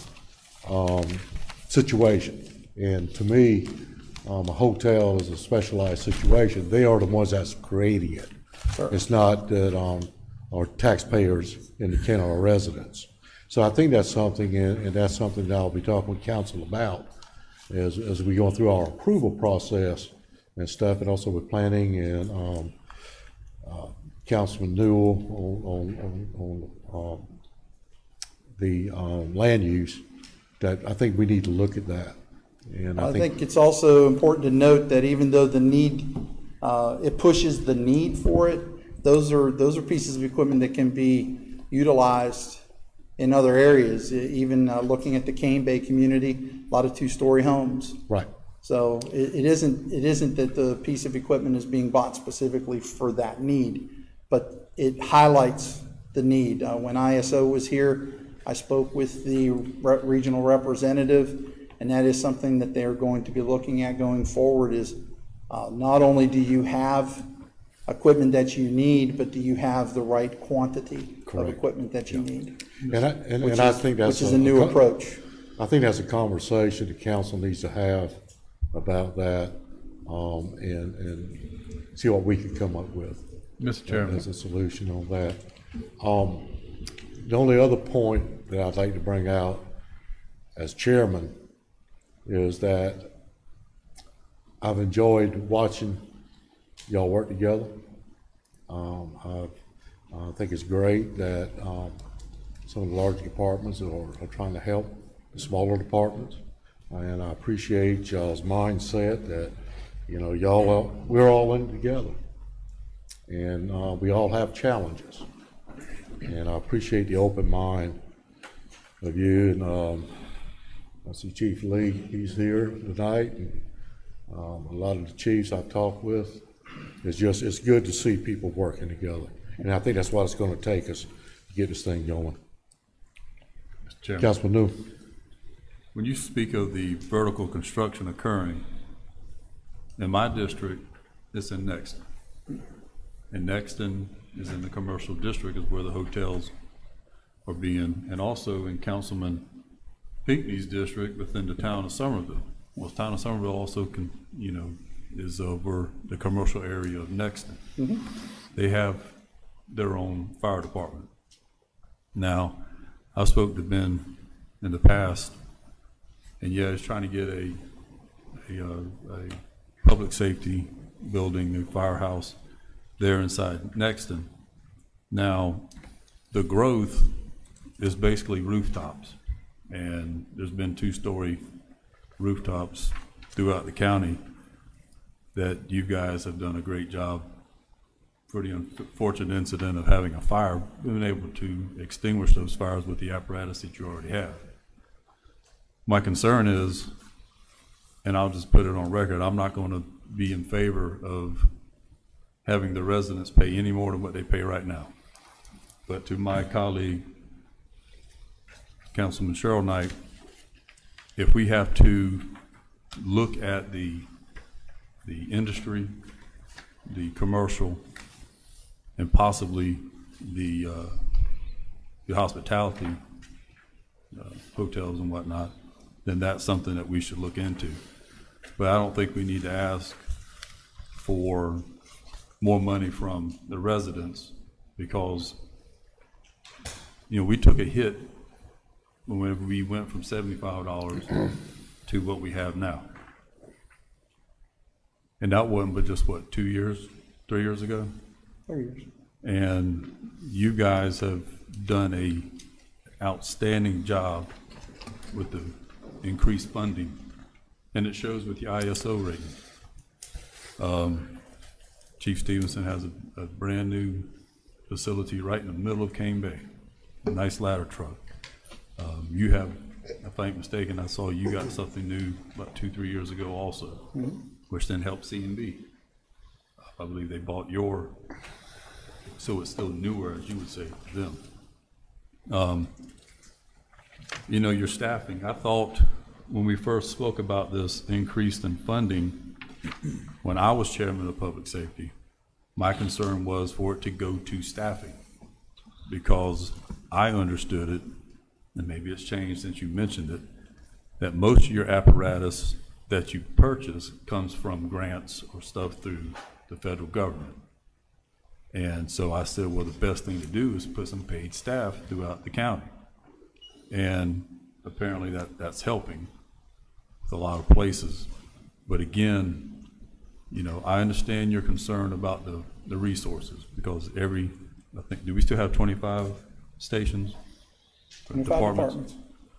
situation? And to me, a hotel is a specialized situation. They are the ones that's creating it. Sure. It's not that our taxpayers in the county are residents. So I think that's something, and that's something that I'll be talking with council about as we go through our approval process and stuff, and also with planning and Councilman Newell on the land use. That I think we need to look at that. And I think it's also important to note that even though the need, it pushes the need for it, those are pieces of equipment that can be utilized in other areas. Even looking at the Cane Bay community, a lot of two-story homes. Right. So it isn't that the piece of equipment is being bought specifically for that need, but it highlights the need. When ISO was here, I spoke with the regional representative, and that is something that they're going to be looking at going forward is not only do you have equipment that you need, but do you have the right quantity of equipment that you need? And I think that's a new approach. I think that's a conversation the council needs to have about that, and see what we can come up with. Mr. Chairman. As a solution on that. The only other point that I'd like to bring out as chairman is that I've enjoyed watching y'all work together. I think it's great that some of the larger departments are trying to help the smaller departments, and I appreciate y'all's mindset that we're all in it together, and we all have challenges, and I appreciate the open mind of you. And I see Chief Lee, he's here tonight, and a lot of the chiefs I've talked with. It's good to see people working together, and I think that's what it's going to take us to get this thing going. Mr. Chairman. Councilman New. When you speak of the vertical construction occurring, in my district, it's in Nexton. And Nexton is in the commercial district, is where the hotels are being, and also in Councilman Pinckney's district within the town of Somerville. Well, the town of Somerville also is over the commercial area of Nexton. Mm-hmm. They have their own fire department. Now, I spoke to Ben in the past, and he's trying to get a public safety building, a firehouse there inside Nexton. Now, the growth is basically rooftops, and there's been 2-story rooftops throughout the county that you guys have done a great job for the unfortunate incident of having a fire, being able to extinguish those fires with the apparatus that you already have. My concern is, and I'll just put it on record, I'm not going to be in favor of having the residents pay any more than what they pay right now. But to my colleague, Councilman Cheryl Knight, if we have to look at the the industry, the commercial, and possibly the hospitality, hotels and whatnot, then that's something that we should look into. But I don't think we need to ask for more money from the residents because, you know, we took a hit whenever we went from $75 to what we have now. And that wasn't but just, what, 3 years ago? 3 years. And you guys have done a outstanding job with the increased funding, and it shows with your ISO rating. Chief Stevenson has a brand new facility right in the middle of Cane Bay, a nice ladder truck. You have, if I ain't mistaken, I saw you got something new about 2-3 years ago also, which then helped C&B. I believe they bought your, so it's still newer, as you would say, to them. You know, your staffing, I thought when we first spoke about this increase in funding, when I was chairman of public safety, my concern was for it to go to staffing because I understood it, and maybe it's changed since you mentioned it, that most of your apparatus that you purchase comes from grants or stuff through the federal government. And so I said, well, the best thing to do is put some paid staff throughout the county. And apparently that's helping with a lot of places. But again, you know, I understand your concern about the resources because I think, do we still have 25 stations? 25 departments.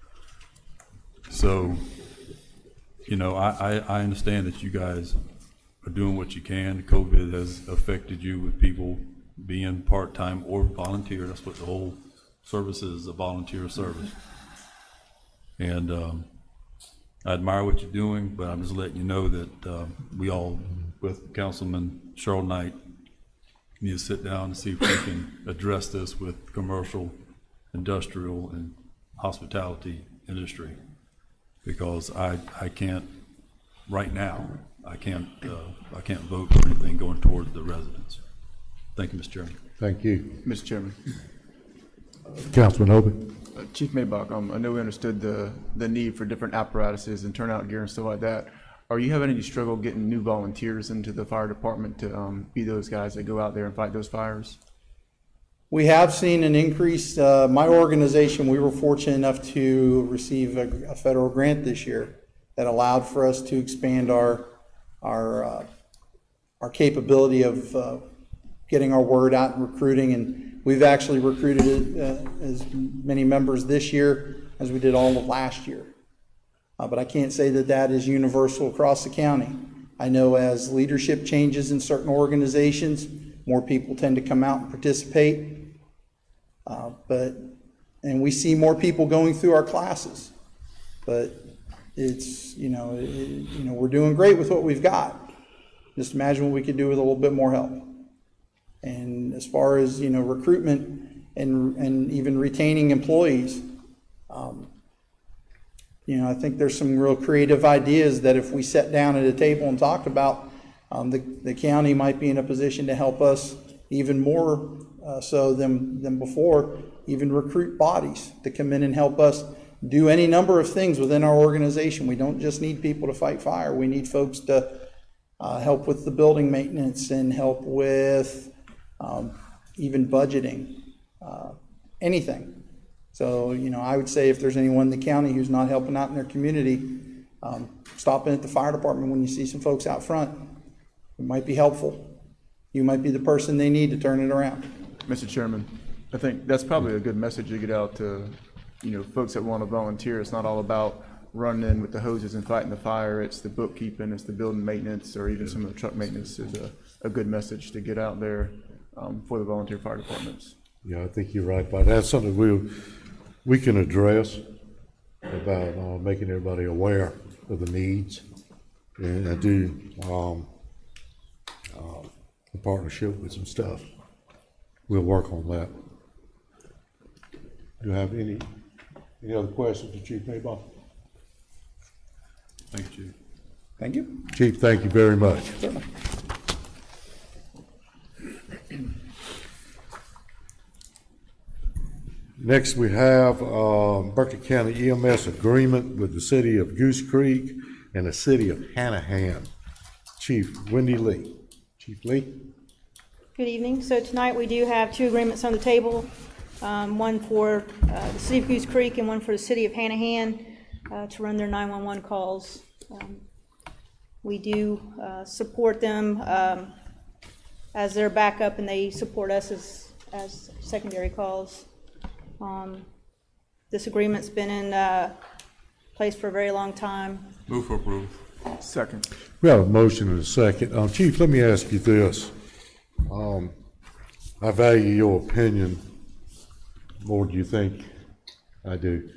So, you know, I understand that you guys are doing what you can. COVID has affected you with people being part-time or volunteer. That's what the whole service is, a volunteer service. And I admire what you're doing, but I'm just letting you know that we all, with Councilman Cheryl Knight, need to sit down and see if we can address this with commercial, industrial, and hospitality industry. Because I can't, right now, I can't vote for anything going toward the residents. Thank you, Mr. Chairman. Thank you. Mr. Chairman. Councilman Obey. Chief Maybach, I know we understood the need for different apparatuses and turnout gear and stuff like that. Are you having any struggle getting new volunteers into the fire department to be those guys that go out there and fight those fires? We have seen an increase. My organization, we were fortunate enough to receive a federal grant this year that allowed for us to expand our capability of getting our word out and recruiting. And we've actually recruited as many members this year as we did all of last year. But I can't say that that is universal across the county. I know as leadership changes in certain organizations, more people tend to come out and participate. And we see more people going through our classes. But it's, we're doing great with what we've got. Just imagine what we could do with a little bit more help. And as far as, recruitment and even retaining employees, I think there's some real creative ideas that if we sat down at a table and talked about, the county might be in a position to help us even more so than before, even recruit bodies to come in and help us do any number of things within our organization. We don't just need people to fight fire. We need folks to help with the building maintenance and help with even budgeting, anything. So, I would say if there's anyone in the county who's not helping out in their community, stop in at the fire department when you see some folks out front. It might be helpful. You might be the person they need to turn it around. Mr. Chairman, I think that's probably a good message to get out to, folks that want to volunteer. It's not all about running in with the hoses and fighting the fire. It's the bookkeeping, it's the building maintenance, or even some of the truck maintenance is a good message to get out there for the volunteer fire departments. Yeah, I think you're right, but that's something we can address about making everybody aware of the needs. And I do a partnership with some stuff. We'll work on that. Do you have any other questions for Chief Maybach? Thank you, Chief. Thank you. Chief, thank you very much. Certainly. Next, we have Berkeley County EMS agreement with the city of Goose Creek and the city of Hanahan. Chief Wendy Lee. Chief Lee? Good evening. So tonight we do have two agreements on the table, one for the city of Goose Creek and one for the city of Hanahan to run their 911 calls. We do support them as their backup, and they support us as secondary calls. This agreement's been in place for a very long time. Move for approval. Second. We have a motion and a second. Chief, let me ask you this. I value your opinion more than you think I do.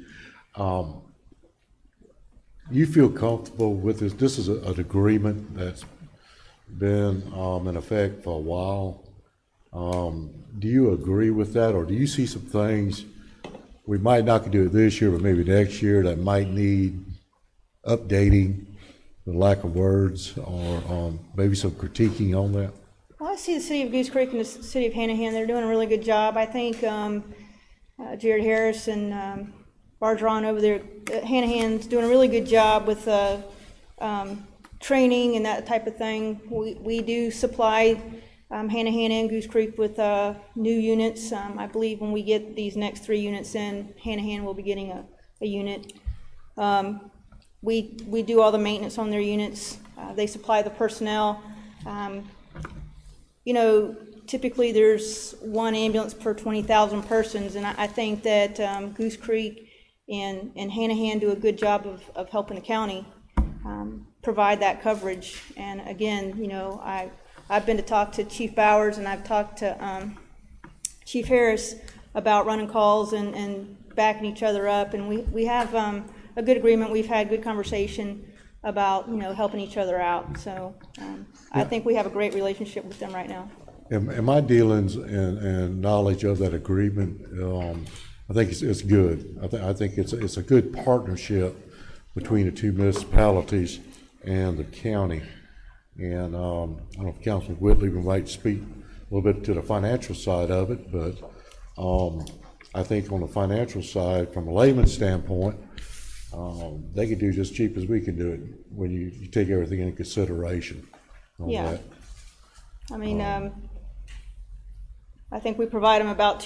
You feel comfortable with this? This is an agreement that's been in effect for a while. Do you agree with that, or do you see some things we might not do it this year, but maybe next year that might need updating, for lack of words, or maybe some critiquing on that? Well, I see the city of Goose Creek and the city of Hanahan, they're doing a really good job. I think Jared Harris and Bargeron over there at Hanahan's doing a really good job with training and that type of thing. We do supply Hanahan and Goose Creek with new units. I believe when we get these next 3 units in, Hanahan will be getting a unit. We do all the maintenance on their units. They supply the personnel. You know, typically there's 1 ambulance per 20,000 persons, and I think that Goose Creek and Hanahan do a good job of helping the county provide that coverage. And again, you know, I've been to talk to Chief Bowers, and I've talked to Chief Harris about running calls and backing each other up, and we have a good agreement. We've had good conversation about, you know, helping each other out. So I think we have a great relationship with them right now. And my dealings and knowledge of that agreement, I think it's good. I think it's a good partnership between the 2 municipalities and the county. And I don't know if Councilman Whitley would like to speak a little bit to the financial side of it, but I think on the financial side, from a layman's standpoint, they could do just as cheap as we can do it when you take everything into consideration on that. I mean, I think we provide them about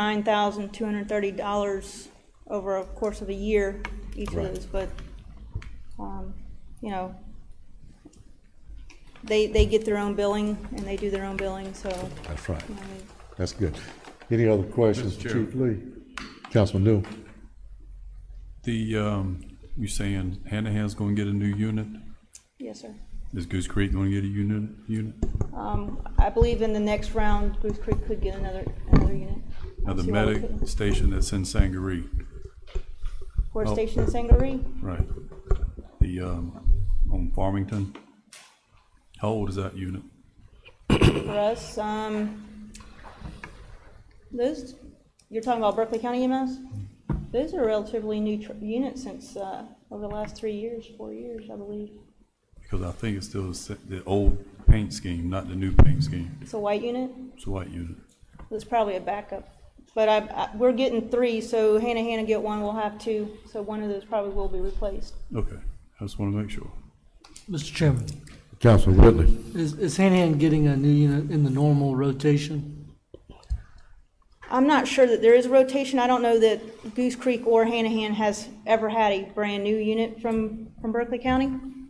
$209,230 over a course of a year, each of those, but you know, they get their own billing and they do their own billing, so. That's right. You know, I mean, That's good. Any other questions, Chief Lee? Councilman Newell. You saying Hanahan's going to get a new unit? yes, sir. Is Goose Creek going to get a unit? I believe in the next round, Goose Creek could get another unit. Now the medic station that's in Sangaree. We're stationed in Sangaree. Right. The on Farmington. How old is that unit? For us, those, you're talking about Berkeley County EMS? Those are relatively new units since over the last 3 years, 4 years, I believe. Because I think it's still the old paint scheme, not the new paint scheme. It's a white unit? It's a white unit. It's probably a backup. But we're getting 3, so Hanahan will get 1, we'll have 2. So one of those probably will be replaced. Okay, I just want to make sure. Mr. Chairman, Councilman Whitley. is Hanahan getting a new unit in the normal rotation? I'm not sure that there is a rotation. I don't know that Goose Creek or Hanahan has ever had a brand new unit from Berkeley County.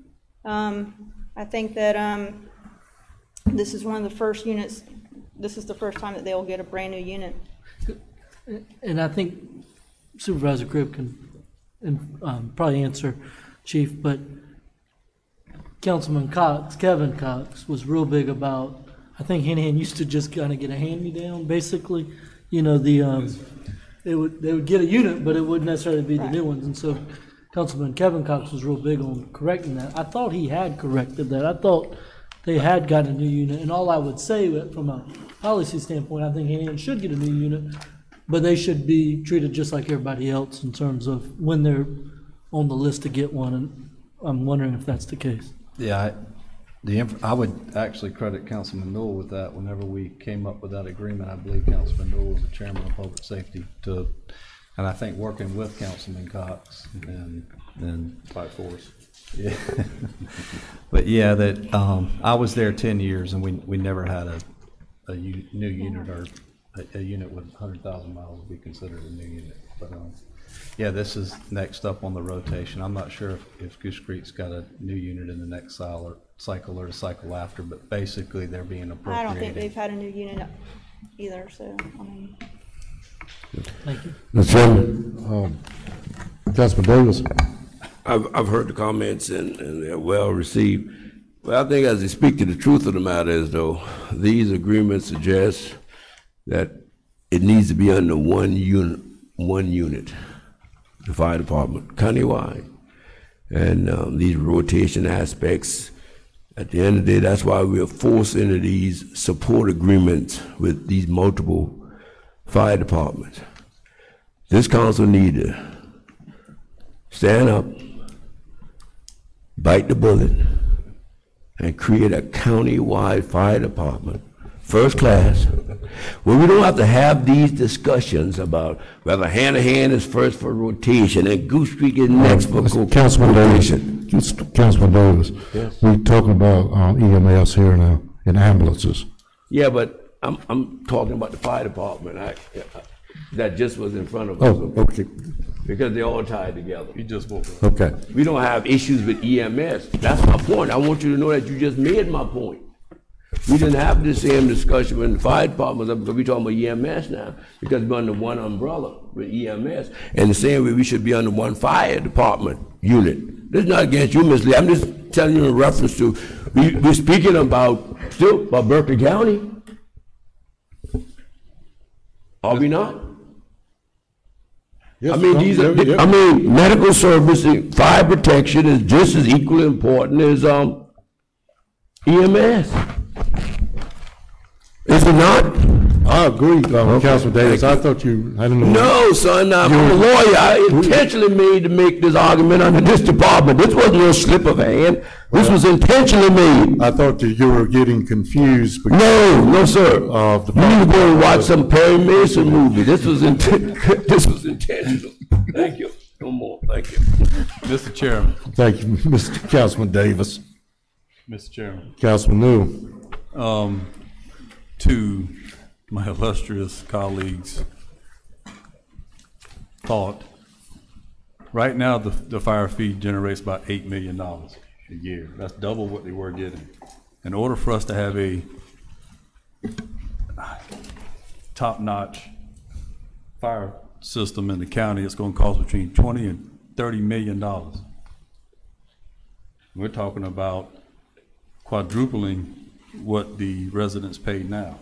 I think that this is one of the first units, this is the first time that they'll get a brand new unit. And I think Supervisor Cribb can probably answer, Chief, but Councilman Cox, Kevin Cox, was real big about, I think Hanahan used to just kind of get a hand-me-down, basically. You know, they would get a unit, but it wouldn't necessarily be the new ones. And so Councilman Kevin Cox was real big on correcting that. I thought he had corrected that. I thought they had gotten a new unit. And all I would say from a policy standpoint, I think Hanahan should get a new unit, but they should be treated just like everybody else in terms of when they're on the list to get one. And I'm wondering if that's the case. Yeah, I would actually credit Councilman Newell with that. Whenever we came up with that agreement, I believe Councilman Newell was the chairman of Public Safety and I think working with Councilman Cox and Fight force. Yeah. But yeah, I was there 10 years and we never had a new unit or a unit with 100,000 miles would be considered a new unit. But yeah, this is next up on the rotation. I'm not sure if Goose Creek's got a new unit in the next cycle or the cycle after, but basically they're being appropriated. I don't think they've had a new unit either, so, I mean. Thank you. Mr. Chairman, Councilman Davis. I've heard the comments and they're well received. But I think as they speak to the truth of the matter is, though, these agreements suggest that it needs to be under one unit, the fire department, countywide. And these rotation aspects, at the end of the day, that's why we are forced into these support agreements with these multiple fire departments. This council need to stand up, bite the bullet, and create a county-wide fire department, first class, where we don't have to have these discussions about whether Hanahan is first for rotation and Goose Creek is next for Councilman rotation. Councilman Davis, yes. We're talking about EMS here now and ambulances. Yeah, but I'm talking about the fire department. That just was in front of us. Oh, okay. Because they're all tied together. He just woke up. Okay. We don't have issues with EMS. That's my point. I want you to know that you just made my point. We didn't have the same discussion when the fire department was up, because we're talking about EMS now, because we're under one umbrella with EMS. And the same way we should be under one fire department unit. This is not against you, Ms. Lee. I'm just telling you in reference to, we're speaking about Berkeley County. Are we not? Yes, I mean, medical services, fire protection is just as equally important as EMS. Is it not? I agree, Councilman Davis. I thought you, I didn't know. No, son, I'm a lawyer. I intentionally made to make this argument under this department. This wasn't no slip of hand. This was intentionally made. I thought that you were getting confused. No, sir. You need to go and watch some Perry Mason movie. This was intentional. Thank you. No more. Thank you. Mr. Chairman. Thank you, Mr. Councilman Davis. Mr. Chairman. Councilman Newell. To my illustrious colleagues' thought, right now the fire fee generates about $8 million a year. That's double what they were getting. In order for us to have a top-notch fire system in the county, it's going to cost between $20 and $30 million. We're talking about quadrupling what the residents pay now.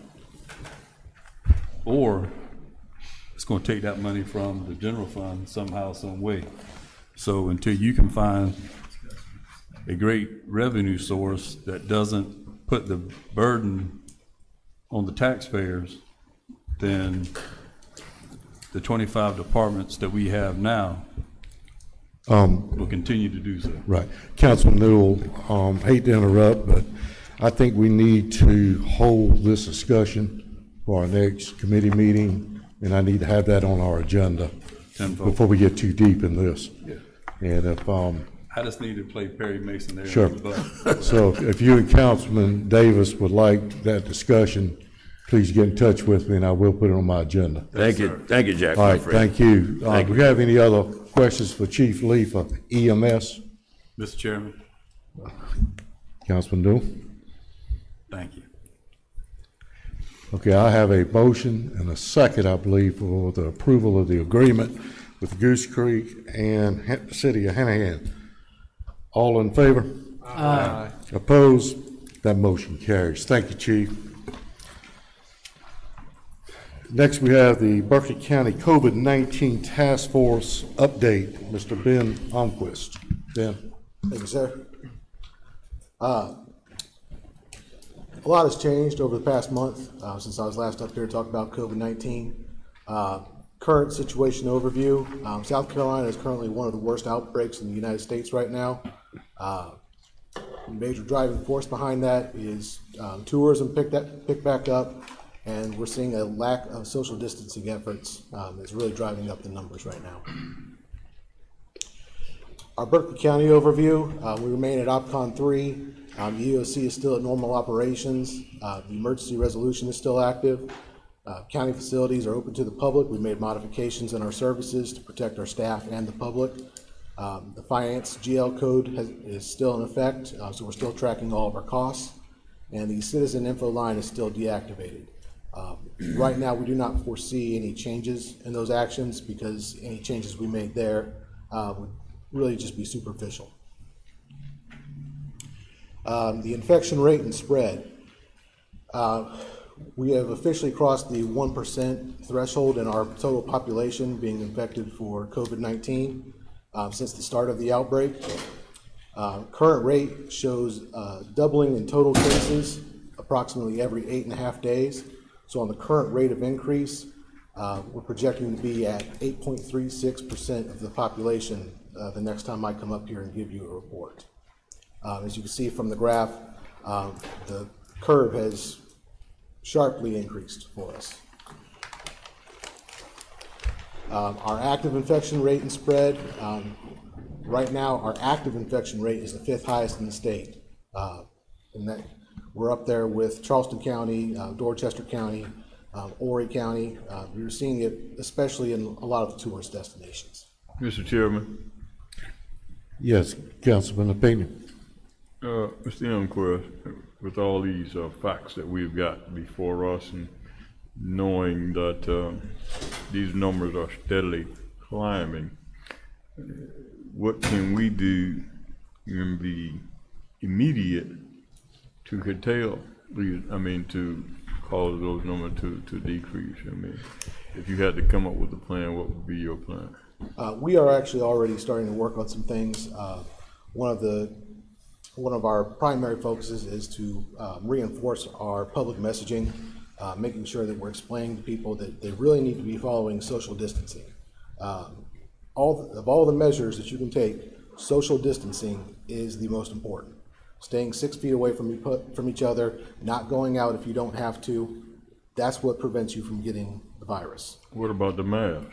Or it's going to take that money from the general fund somehow, some way. So until you can find a great revenue source that doesn't put the burden on the taxpayers, then the 25 departments that we have now will continue to do so. Right. Councilman Newell, hate to interrupt, but I think we need to hold this discussion for our next committee meeting, and I need to have that on our agenda before we get too deep in this. Yeah. And if I just need to play Perry Mason there. sure. So if you and Councilman Davis would like that discussion, please get in touch with me, and I will put it on my agenda. Thank you, Jack. All right, thank you. Do we have any other questions for Chief Lee for EMS? Mr. Chairman. Councilman Newell? Thank you. Okay, I have a motion and a second, I believe, for the approval of the agreement with Goose Creek and the City of Hanahan. All in favor? Aye. Opposed? That motion carries. Thank you, Chief. Next, we have the Berkeley County COVID-19 Task Force update. Mr. Ben Almquist. Ben. Thank you, sir. A lot has changed over the past month since I was last up here to talk about COVID-19. Current situation overview. South Carolina is currently one of the worst outbreaks in the United States right now. major driving force behind that is tourism picked back up, and we're seeing a lack of social distancing efforts that's really driving up the numbers right now. Our Berkeley County overview, we remain at OPCON 3. The EOC is still at normal operations. The emergency resolution is still active. County facilities are open to the public. We made modifications in our services to protect our staff and the public. The finance GL code is still in effect, so we're still tracking all of our costs. And the citizen info line is still deactivated. Right now, we do not foresee any changes in those actions because any changes we made there would really just be superficial. The infection rate and spread. We have officially crossed the 1% threshold in our total population being infected for COVID-19 since the start of the outbreak. Current rate shows doubling in total cases approximately every 8.5 days. So on the current rate of increase, we're projecting to be at 8.36% of the population the next time I come up here and give you a report. As you can see from the graph, the curve has sharply increased for us. Our active infection rate and spread, right now our active infection rate is the 5th highest in the state. And that we're up there with Charleston County, Dorchester County, Horry County. We're seeing it especially in a lot of the tourist destinations. Mr. Chairman. Yes, Councilman Opinion. Mr. Elmquist, with all these facts that we've got before us and knowing that these numbers are steadily climbing, what can we do in the immediate to curtail these, to cause those numbers to decrease? If you had to come up with a plan, what would be your plan? We are actually already starting to work on some things. One of our primary focuses is to reinforce our public messaging, making sure that we're explaining to people that they really need to be following social distancing. Of all the measures that you can take, social distancing is the most important. Staying 6 feet away from each other, not going out if you don't have to, that's what prevents you from getting the virus. What about the mask?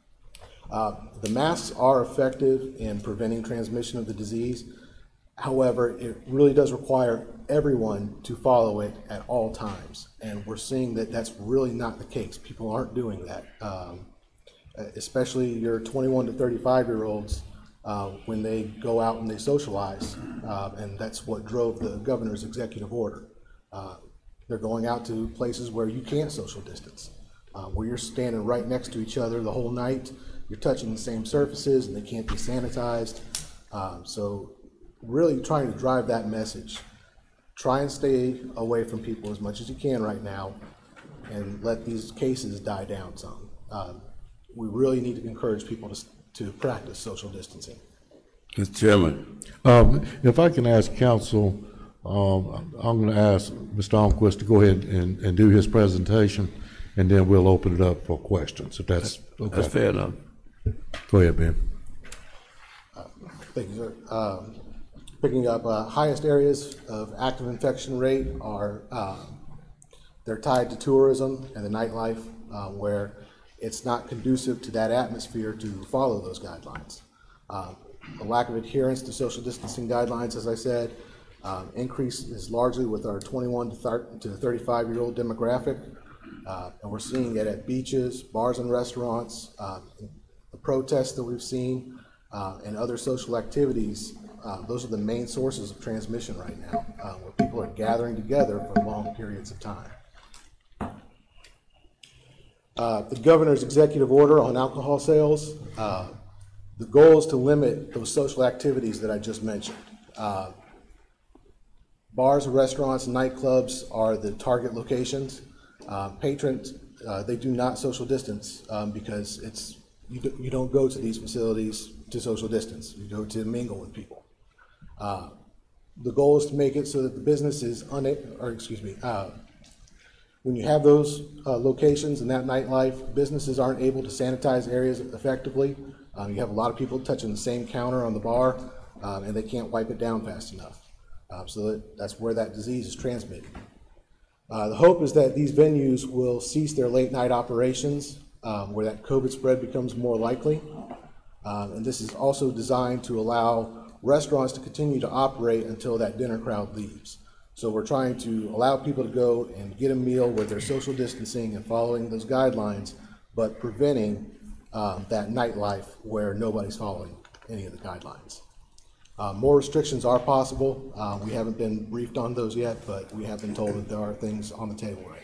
The masks are effective in preventing transmission of the disease. However, it really does require everyone to follow it at all times. And we're seeing that that's really not the case. People aren't doing that, especially your 21 to 35-year-olds when they go out and they socialize. And that's what drove the governor's executive order. They're going out to places where you can't social distance, where you're standing right next to each other the whole night. You're touching the same surfaces and they can't be sanitized. So really trying to drive that message. Try and stay away from people as much as you can right now and let these cases die down some. We really need to encourage people to practice social distancing. Mr. Chairman. If I can ask council, I'm going to ask Mr. Almquist to go ahead and do his presentation, and then we'll open it up for questions, if that's okay. That's fair enough. Go ahead, Ben. Thank you, sir. Picking up highest areas of active infection rate are they're tied to tourism and the nightlife, where it's not conducive to that atmosphere to follow those guidelines. The lack of adherence to social distancing guidelines, as I said, increase is largely with our 21 to 35-year-old demographic, and we're seeing it at beaches, bars and restaurants, the protests that we've seen, and other social activities. Those are the main sources of transmission right now, where people are gathering together for long periods of time. The governor's executive order on alcohol sales, the goal is to limit those social activities that I just mentioned. Bars, restaurants, and nightclubs are the target locations. Patrons, they do not social distance because you don't go to these facilities to social distance. You go to mingle with people. The goal is to make it so that the business is when you have those locations and that nightlife, businesses aren't able to sanitize areas effectively. You have a lot of people touching the same counter on the bar, and they can't wipe it down fast enough. so that's where that disease is transmitted. The hope is that these venues will cease their late night operations where that COVID spread becomes more likely. And this is also designed to allow restaurants to continue to operate until that dinner crowd leaves. So we're trying to allow people to go and get a meal where they're social distancing and following those guidelines, but preventing that nightlife where nobody's following any of the guidelines. More restrictions are possible. We haven't been briefed on those yet, but we have been told that there are things on the table right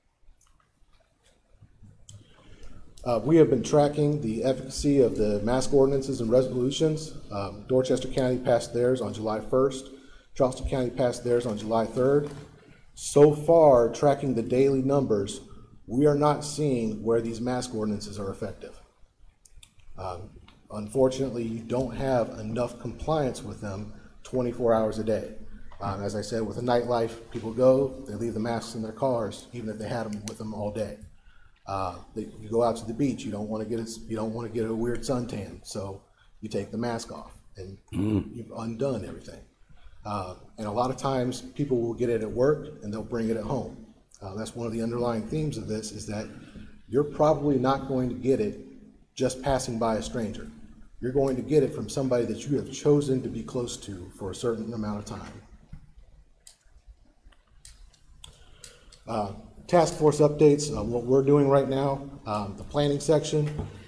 now. We have been tracking the efficacy of the mask ordinances and resolutions. Dorchester County passed theirs on July 1st. Charleston County passed theirs on July 3rd. So far, tracking the daily numbers, we are not seeing where these mask ordinances are effective. Unfortunately, you don't have enough compliance with them 24 hours a day. As I said, with the nightlife, people go, they leave the masks in their cars, even if they had them with them all day. You go out to the beach, you don't want to get a weird suntan, so you take the mask off and you've undone everything. And a lot of times people will get it at work and they'll bring it at home. That's one of the underlying themes of this, is that you're probably not going to get it just passing by a stranger. You're going to get it from somebody that you have chosen to be close to for a certain amount of time. Task force updates on what we're doing right now. The planning section,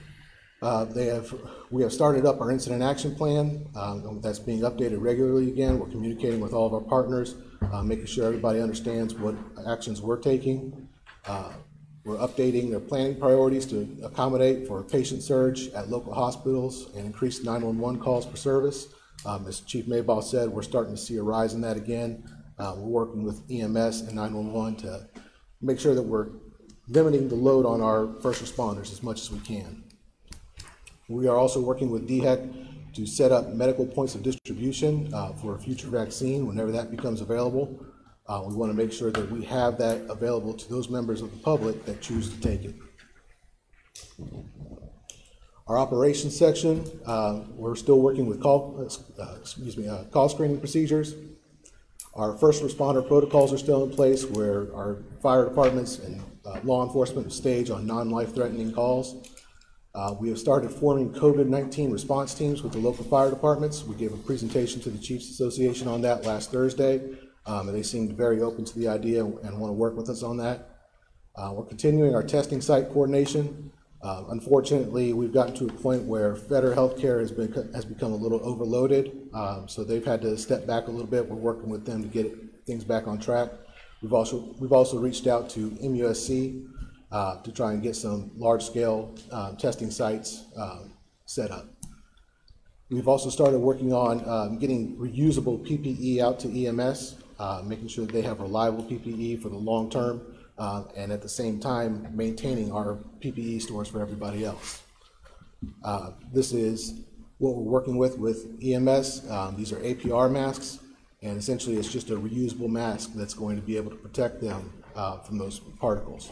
we have started up our incident action plan. That's being updated regularly again. We're communicating with all of our partners, making sure everybody understands what actions we're taking. We're updating their planning priorities to accommodate for a patient surge at local hospitals and increased 911 calls per service. As Chief Maybaugh said, we're starting to see a rise in that again. We're working with EMS and 911 to make sure that we're limiting the load on our first responders as much as we can. We are also working with DHEC to set up medical points of distribution for a future vaccine whenever that becomes available. We want to make sure that we have that available to those members of the public that choose to take it. Our operations section, we're still working with call screening procedures. Our first responder protocols are still in place, where our fire departments and law enforcement stage on non-life-threatening calls. We have started forming COVID-19 response teams with the local fire departments. We gave a presentation to the Chiefs Association on that last Thursday. And they seemed very open to the idea and want to work with us on that. We're continuing our testing site coordination. Unfortunately, we've gotten to a point where Federal Healthcare has become a little overloaded, so they've had to step back a little bit. We're working with them to get things back on track. We've also reached out to MUSC to try and get some large-scale testing sites set up. We've also started working on getting reusable PPE out to EMS, making sure that they have reliable PPE for the long term, and at the same time maintaining our PPE stores for everybody else. This is what we're working with EMS. These are APR masks, and essentially it's just a reusable mask that's going to be able to protect them from those particles.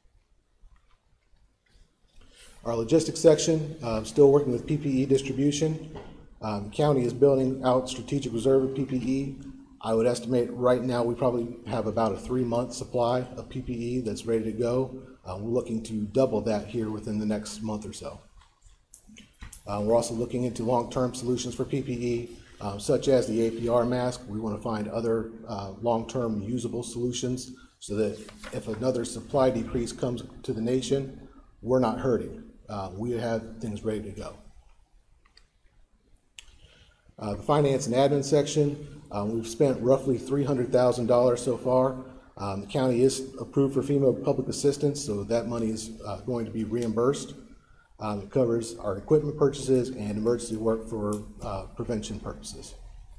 Our logistics section, still working with PPE distribution. The county is building out strategic reserve of PPE. I would estimate right now we probably have about a 3-month supply of PPE that's ready to go. We're looking to double that here within the next month or so. We're also looking into long-term solutions for PPE, such as the APR mask. We want to find other long-term usable solutions so that if another supply decrease comes to the nation, we're not hurting. We have things ready to go. The finance and admin section, we've spent roughly $300,000 so far. The county is approved for FEMA public assistance, so that money is going to be reimbursed. It covers our equipment purchases and emergency work for prevention purposes.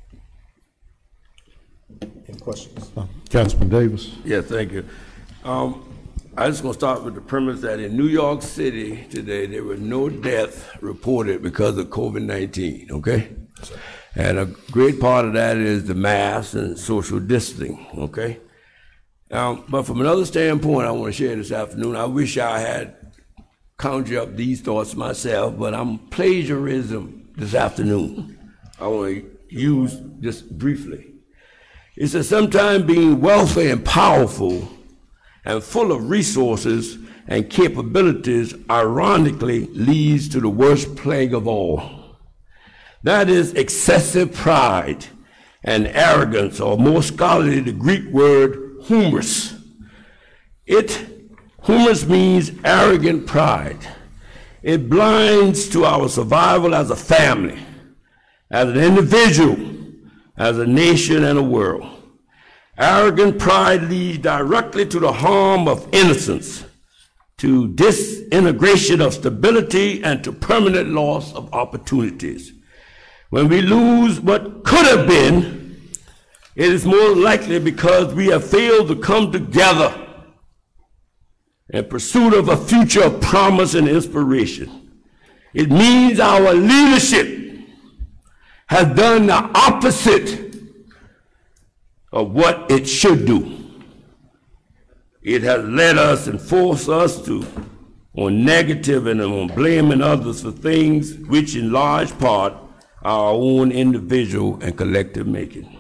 Any questions? Councilman Davis. Yeah, thank you. I just going to start with the premise that in New York City today, there were no deaths reported because of COVID-19, okay? Yes, and a great part of that is the mask and social distancing, okay? But from another standpoint, I want to share this afternoon. I wish I had conjured up these thoughts myself, but I'm plagiarism this afternoon. I want to use just briefly. It says sometimes being wealthy and powerful and full of resources and capabilities ironically leads to the worst plague of all. That is excessive pride and arrogance, or more scholarly, the Greek word hubris. Hubris means arrogant pride. It blinds to our survival as a family, as an individual, as a nation and a world. Arrogant pride leads directly to the harm of innocence, to disintegration of stability, and to permanent loss of opportunities. When we lose what could have been, it is more likely because we have failed to come together in pursuit of a future of promise and inspiration. It means our leadership has done the opposite of what it should do. It has led us and forced us to on negative and on blaming others for things which in large part are our own individual and collective making.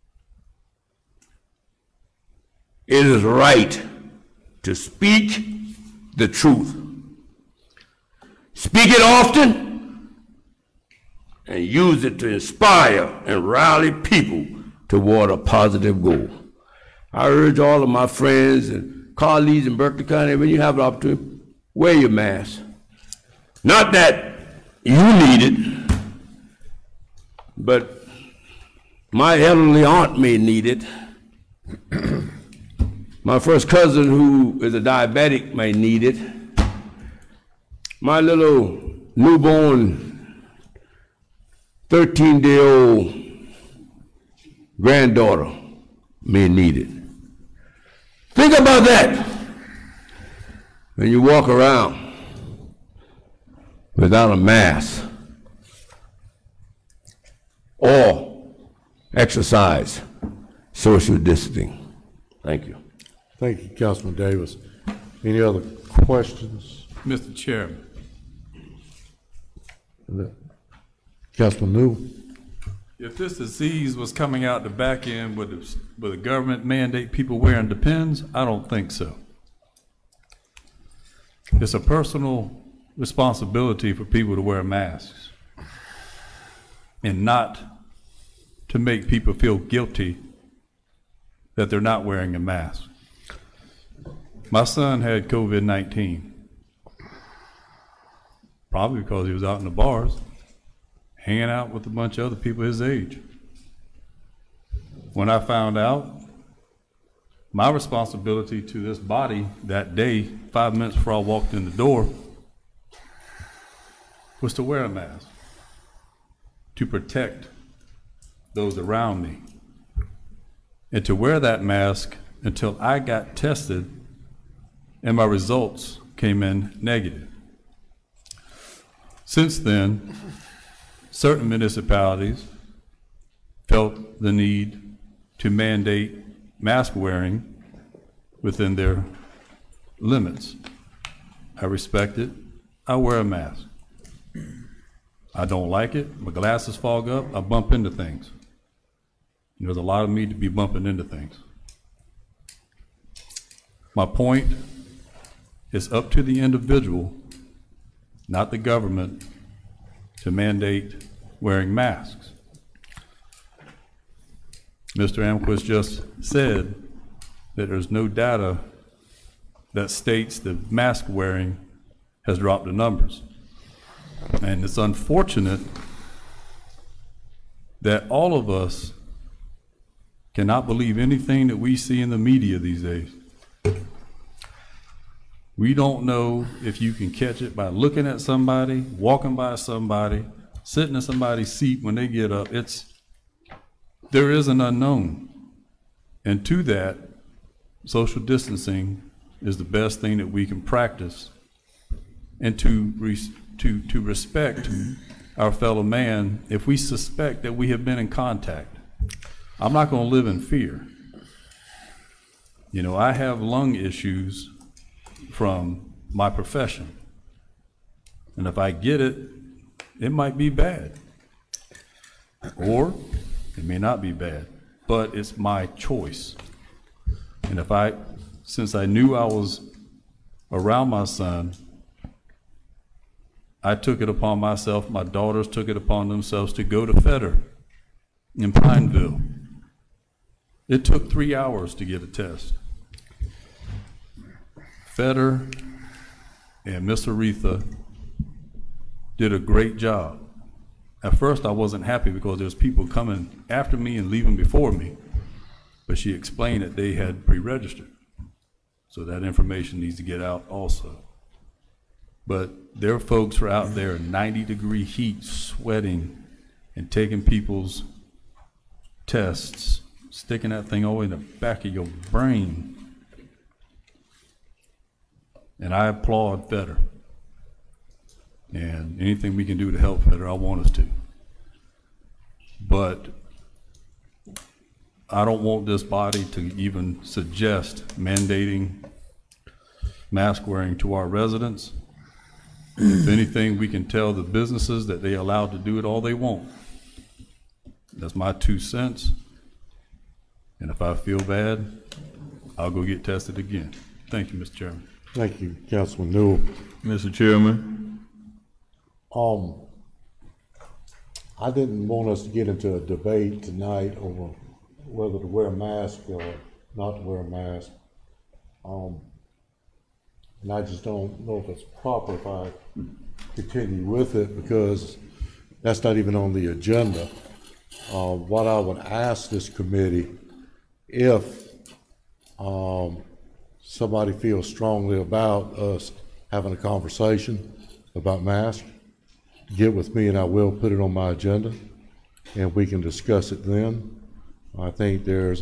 It is right to speak the truth. Speak it often and use it to inspire and rally people toward a positive goal. I urge all of my friends and colleagues in Berkeley County, when you have an opportunity, wear your mask. Not that you need it, but my elderly aunt may need it. My first cousin, who is a diabetic, may need it. My little newborn 13-day-old granddaughter may need it. Think about that when you walk around without a mask or exercise social distancing. Thank you. Thank you, Councilman Davis. Any other questions? Mr. Chairman. Councilman Newell. If this disease was coming out the back end, would the government mandate people wearing Depends? I don't think so. It's a personal responsibility for people to wear masks and not to make people feel guilty that they're not wearing a mask. My son had COVID-19, probably because he was out in the bars, hanging out with a bunch of other people his age. When I found out, my responsibility to this body that day, 5 minutes before I walked in the door, was to wear a mask, to protect those around me, and to wear that mask until I got tested and my results came in negative. Since then, certain municipalities felt the need to mandate mask wearing within their limits. I respect it. I wear a mask. I don't like it. My glasses fog up. I bump into things. There's a lot of me to be bumping into things. My point is up to the individual, not the government, to mandate wearing masks. Mr. Amquist just said that there's no data that states that mask wearing has dropped the numbers. And it's unfortunate that all of us cannot believe anything that we see in the media these days. We don't know if you can catch it by looking at somebody, walking by somebody, sitting in somebody's seat when they get up. There is an unknown. And to that, social distancing is the best thing that we can practice, and to respect our fellow man if we suspect that we have been in contact. I'm not going to live in fear. You know, I have lung issues from my profession, and if I get it, it might be bad, or it may not be bad. but it's my choice. And since I knew I was around my son, I took it upon myself, my daughters took it upon themselves to go to Fetter in Pineville. It took 3 hours to get a test. Fetter and Miss Aretha did a great job. At first I wasn't happy because there's people coming after me and leaving before me, but she explained that they had pre-registered. So that information needs to get out also. But there are folks who are out there in 90-degree heat, sweating, and taking people's tests, sticking that thing all in the back of your brain. And I applaud Fetter. And anything we can do to help Fetter, I want us to. But I don't want this body to even suggest mandating mask wearing to our residents. If anything, we can tell the businesses that they're allowed to do it all they want. That's my 2 cents. And if I feel bad, I'll go get tested again. Thank you, Mr. Chairman. Thank you, Councilman Newell. Mr. Chairman. I didn't want us to get into a debate tonight over whether to wear a mask or not to wear a mask. And I just don't know if it's proper if I continue with it because that's not even on the agenda. What I would ask this committee, if somebody feels strongly about us having a conversation about masks, get with me and I will put it on my agenda and we can discuss it then. I think there's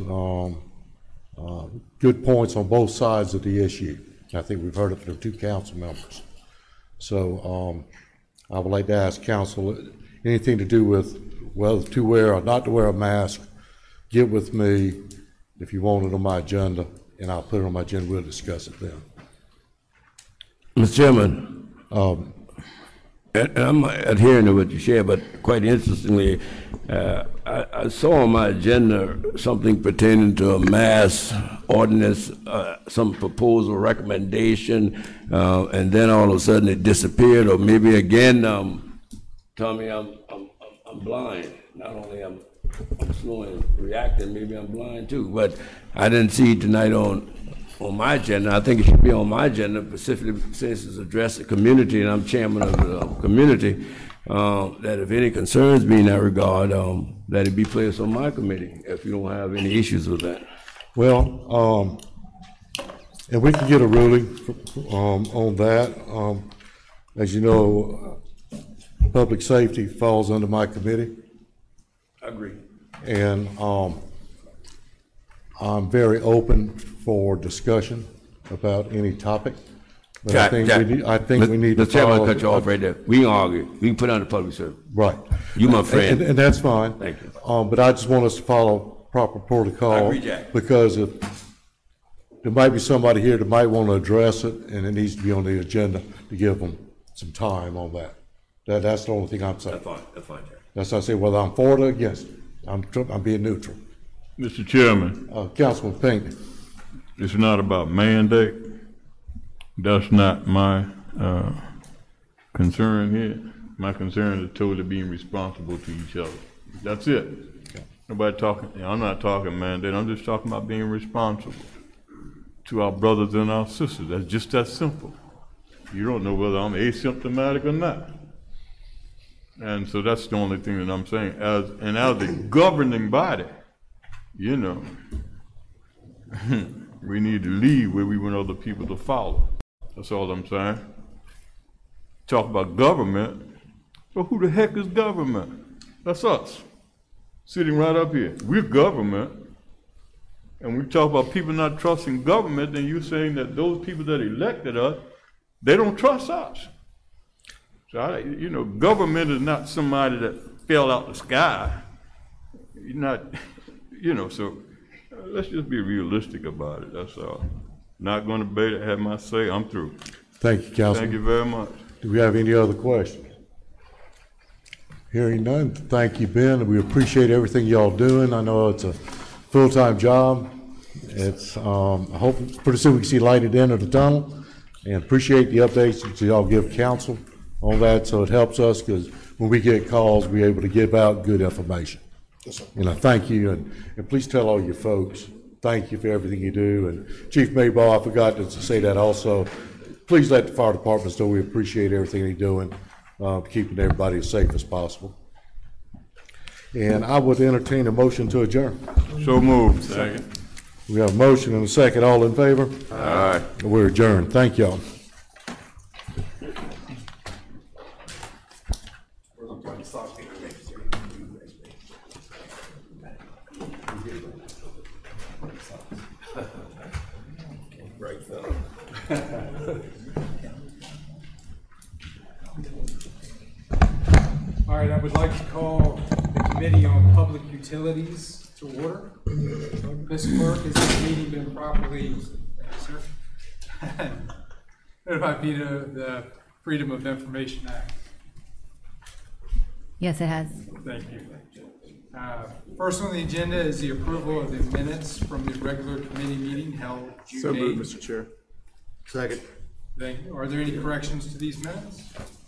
good points on both sides of the issue. I think we've heard it from 2 council members. So I would like to ask council, anything to do with whether to wear or not to wear a mask, get with me if you want it on my agenda, and I'll put it on my agenda. We'll discuss it then. Mr. Chairman, and I'm adhering to what you shared, but quite interestingly, I saw on my agenda something pertaining to a mask ordinance, some proposal, recommendation, and then all of a sudden it disappeared, or maybe again, Tommy, I'm blind. Not only I'm slow in reacting, maybe I'm blind too, but I didn't see tonight on my agenda. I think it should be on my agenda, specifically since it's addressed the community, and I'm chairman of the community, that if any concerns be in that regard, that it be placed on my committee, if you don't have any issues with that. Well, and we can get a ruling on that. As you know, public safety falls under my committee. I agree. And I'm very open for discussion about any topic. But Jack, I think we need to Mr. Chairman, follow. I'll cut you off right there. We can argue. We can put on the public service. Right. You my friend. And that's fine. Thank you. But I just want us to follow proper protocol. I agree, Jack. Because if there might be somebody here that might want to address it, and it needs to be on the agenda to give them some time on that. That's the only thing I'm saying. That's fine. That's fine, Jack. That's not saying whether I'm for it or against it. I'm being neutral. Mr. Chairman. Councilman Pinckney. It's not about mandate. That's not my concern here. My concern is totally being responsible to each other. That's it. Okay. Nobody talking, I'm not talking mandate, I'm just talking about being responsible to our brothers and our sisters. That's just that simple. You don't know whether I'm asymptomatic or not. And so that's the only thing that I'm saying. As a governing body, you know, we need to lead where we want other people to follow. That's all I'm saying. Talk about government. Well, who the heck is government? That's us, sitting right up here. We're government. And we talk about people not trusting government, then you're saying that those people that elected us, they don't trust us. So, you know, government is not somebody that fell out the sky. You're not, you know, so let's just be realistic about it, that's all. Not going to debate it, have my say, I'm through. Thank you, Councilman. Thank you very much. Do we have any other questions? Hearing none, thank you, Ben. We appreciate everything y'all doing. I know it's a full-time job. It's, I hope pretty soon we can see light at the end of the tunnel, and appreciate the updates that y'all give council on that, so it helps us, because when we get calls, we're able to give out good information. Yes, sir. And I thank you, and please tell all your folks, thank you for everything you do. And Chief Maybaugh, I forgot to say that also. Please let the fire departments know we appreciate everything they're doing, keeping everybody as safe as possible. And I would entertain a motion to adjourn. So moved. Second. We have a motion and a second. All in favor? Aye. We're adjourned. Thank y'all. Great fellow. All right, I would like to call the Committee on Public Utilities to order. Ms. Clerk, has this meeting been properly notified via the Freedom of Information Act? Yes, it has. Thank you. First on the agenda is the approval of the minutes from the regular committee meeting held June 8th. So moved, Mr. Chair. Second. Thank you. Are there any corrections to these minutes?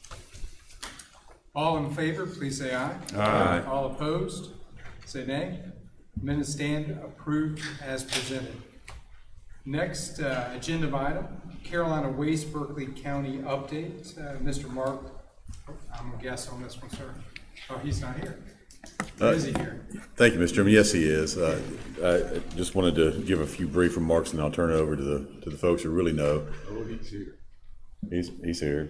All in favor, please say aye. Aye. All opposed, say nay. Minutes stand approved as presented. Next agenda item, Carolina Waste Berkeley County update. Mr. Mark, I'm a guess on this one, sir. Oh, he's not here. Is he here? Thank you, Mr. Chairman. Yes, he is. I just wanted to give a few brief remarks, and I'll turn it over to the folks who really know. Oh, he's here. He's here.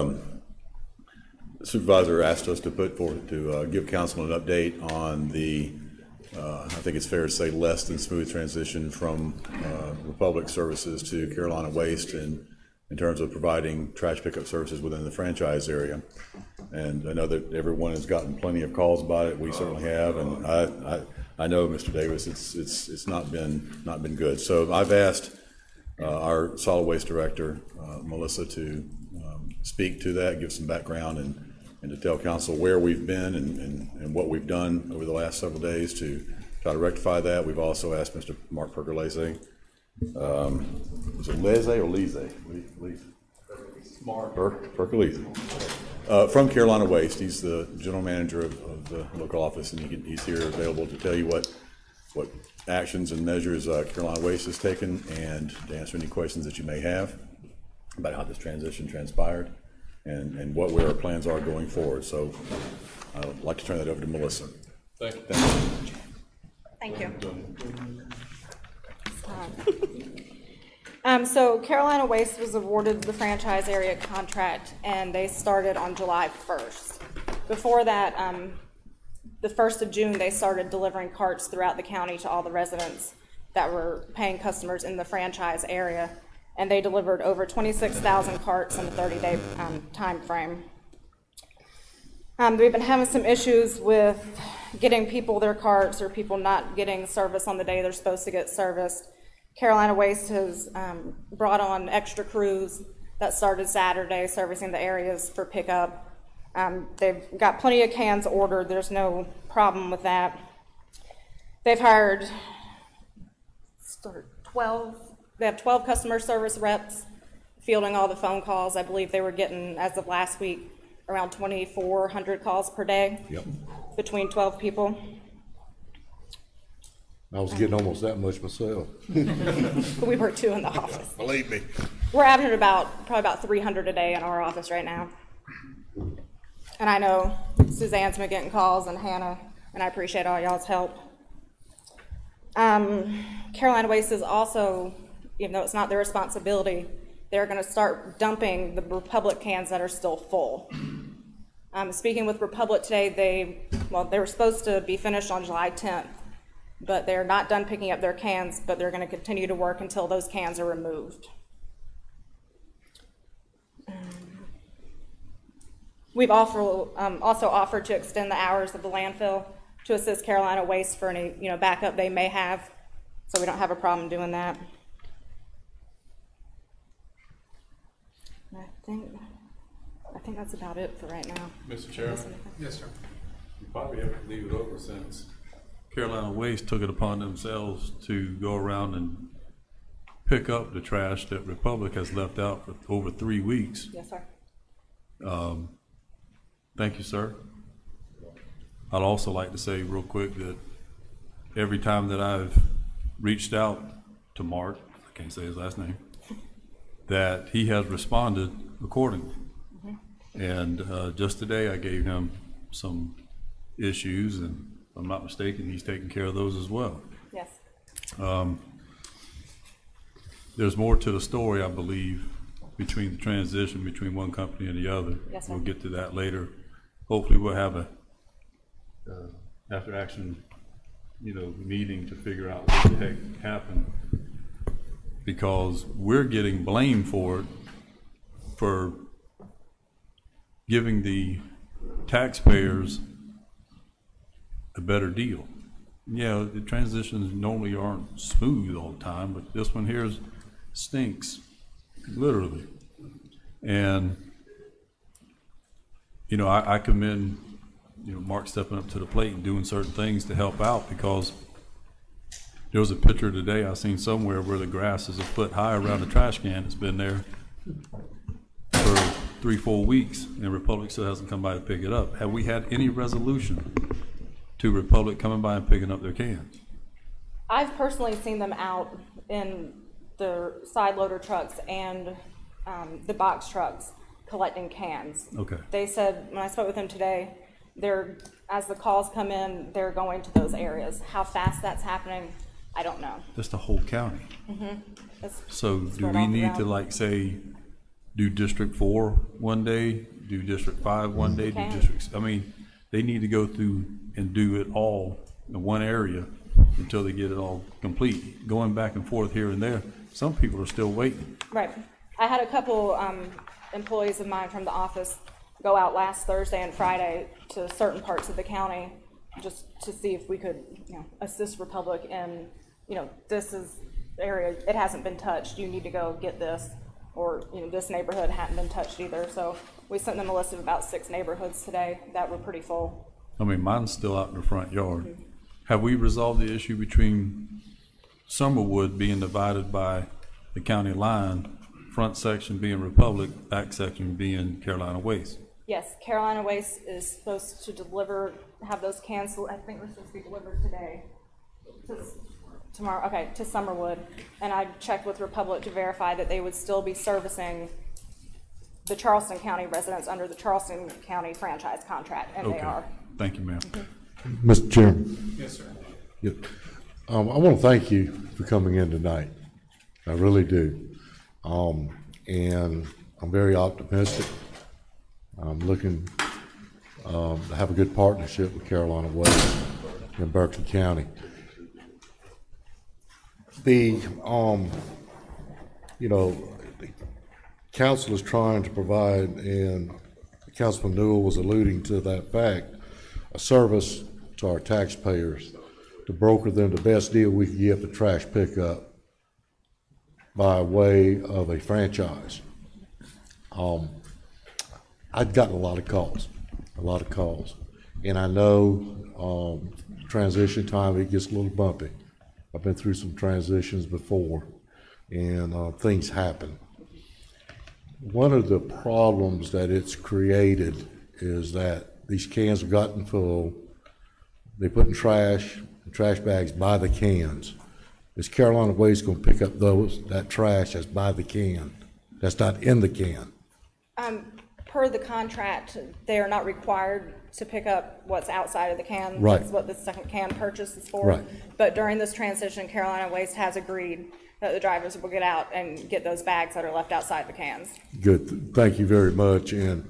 The supervisor asked us to put forward to give council an update on the, I think it's fair to say, less than smooth transition from Republic Services to Carolina Waste in terms of providing trash pickup services within the franchise area. And I know that everyone has gotten plenty of calls about it. We certainly have, and I know, Mr. Davis, it's not been good. So I've asked our solid waste director, Melissa, to speak to that, give some background, and to tell council where we've been and what we've done over the last several days to try to rectify that. We've also asked Mr. Mark Pergolese, is it Leze or Leze? Mark Pergolese. From Carolina Waste. He's the general manager of the local office, and he's here available to tell you what actions and measures Carolina Waste has taken, and to answer any questions that you may have about how this transition transpired and what where our plans are going forward. So I'd like to turn that over to Melissa. Thank you. Thank you. So Carolina Waste was awarded the franchise area contract, and they started on July 1st. Before that, the 1st of June, they started delivering carts throughout the county to all the residents that were paying customers in the franchise area, and they delivered over 26,000 carts in a 30-day time frame. We've been having some issues with getting people their carts, or people not getting service on the day they're supposed to get serviced. Carolina Waste has brought on extra crews that started Saturday servicing the areas for pickup. They've got plenty of cans ordered. There's no problem with that. They've hired 12 customer service reps fielding all the phone calls. I believe they were getting, as of last week, around 2,400 calls per day. Yep. Between 12 people. I was getting almost that much myself. We were 2 in the office. Believe me. We're averaging probably about 300 a day in our office right now. And I know Suzanne's been getting calls, and Hannah, and I appreciate all y'all's help. Carolina Waste is also, even though it's not their responsibility, they're going to start dumping the Republic cans that are still full. Speaking with Republic today, they were supposed to be finished on July 10th, but they're not done picking up their cans, but they're going to continue to work until those cans are removed. We've also offered to extend the hours of the landfill to assist Carolina Waste for any backup they may have, so we don't have a problem doing that. I think that's about it for right now. Mr. Chairman? Yes, sir. You probably have to leave it over since Carolina Waste took it upon themselves to go around and pick up the trash that Republic has left out for over 3 weeks. Yes, sir. Thank you, sir. I'd also like to say real quick that every time that I've reached out to Mark, I can't say his last name, that he has responded accordingly. And just today I gave him some issues, and if I'm not mistaken, he's taking care of those as well. Yes. There's more to the story, I believe, between the transition between one company and the other. Yes, sir. We'll get to that later. Hopefully we'll have a after action, meeting to figure out what the heck happened, because we're getting blamed for it, for giving the taxpayers a better deal. Yeah, the transitions normally aren't smooth all the time, but this one here stinks, literally. And I commend Mark stepping up to the plate and doing certain things to help out, because there was a picture today I seen somewhere where the grass is a foot high around the trash can. It's been there for 3-4 weeks, and Republic still hasn't come by to pick it up. Have we had any resolution to Republic coming by and picking up their cans? I've personally seen them out in the side loader trucks and the box trucks collecting cans. Okay. They said, when I spoke with them today, as the calls come in, they're going to those areas. How fast that's happening, I don't know. That's the whole county. So do we need to, like, say, do District 4 one day, do District 5 one day, do Districts? I mean, they need to go through and do it all in one area until they get it all complete. Going back and forth here and there, some people are still waiting. Right. I had a couple employees of mine from the office go out last Thursday and Friday to certain parts of the county just to see if we could, assist Republic in, this is the area, it hasn't been touched, you need to go get this, or, this neighborhood hadn't been touched either. So we sent them a list of about 6 neighborhoods today that were pretty full. I mean, mine's still out in the front yard. Have we resolved the issue between Summerwood being divided by the county line, front section being Republic, back section being Carolina Waste? Yes, Carolina Waste is supposed to have those cans, I think they're supposed to be delivered today, tomorrow, okay, to Summerwood. And I checked with Republic to verify that they would still be servicing the Charleston County residents under the Charleston County franchise contract, and they are. Thank you, ma'am. Mr. Chairman. Yes, sir. Yep. I want to thank you for coming in tonight. I really do. And I'm very optimistic. I'm looking to have a good partnership with Carolina Waste in Berkeley County. The council is trying to provide, and Councilman Newell was alluding to that fact, a service to our taxpayers to broker them the best deal we can get for trash pickup by way of a franchise. I've gotten a lot of calls, and I know transition time, it gets a little bumpy. I've been through some transitions before, and things happen. One of the problems that it's created is that these cans have gotten full. They put in trash bags by the cans. Is Carolina Waste going to pick up that trash that's by the can, that's not in the can? Per the contract, they are not required to pick up what's outside of the can. Right. That's what the second can purchase is for. Right. But during this transition, Carolina Waste has agreed that the drivers will get out and get those bags that are left outside the cans. Good. Thank you very much. And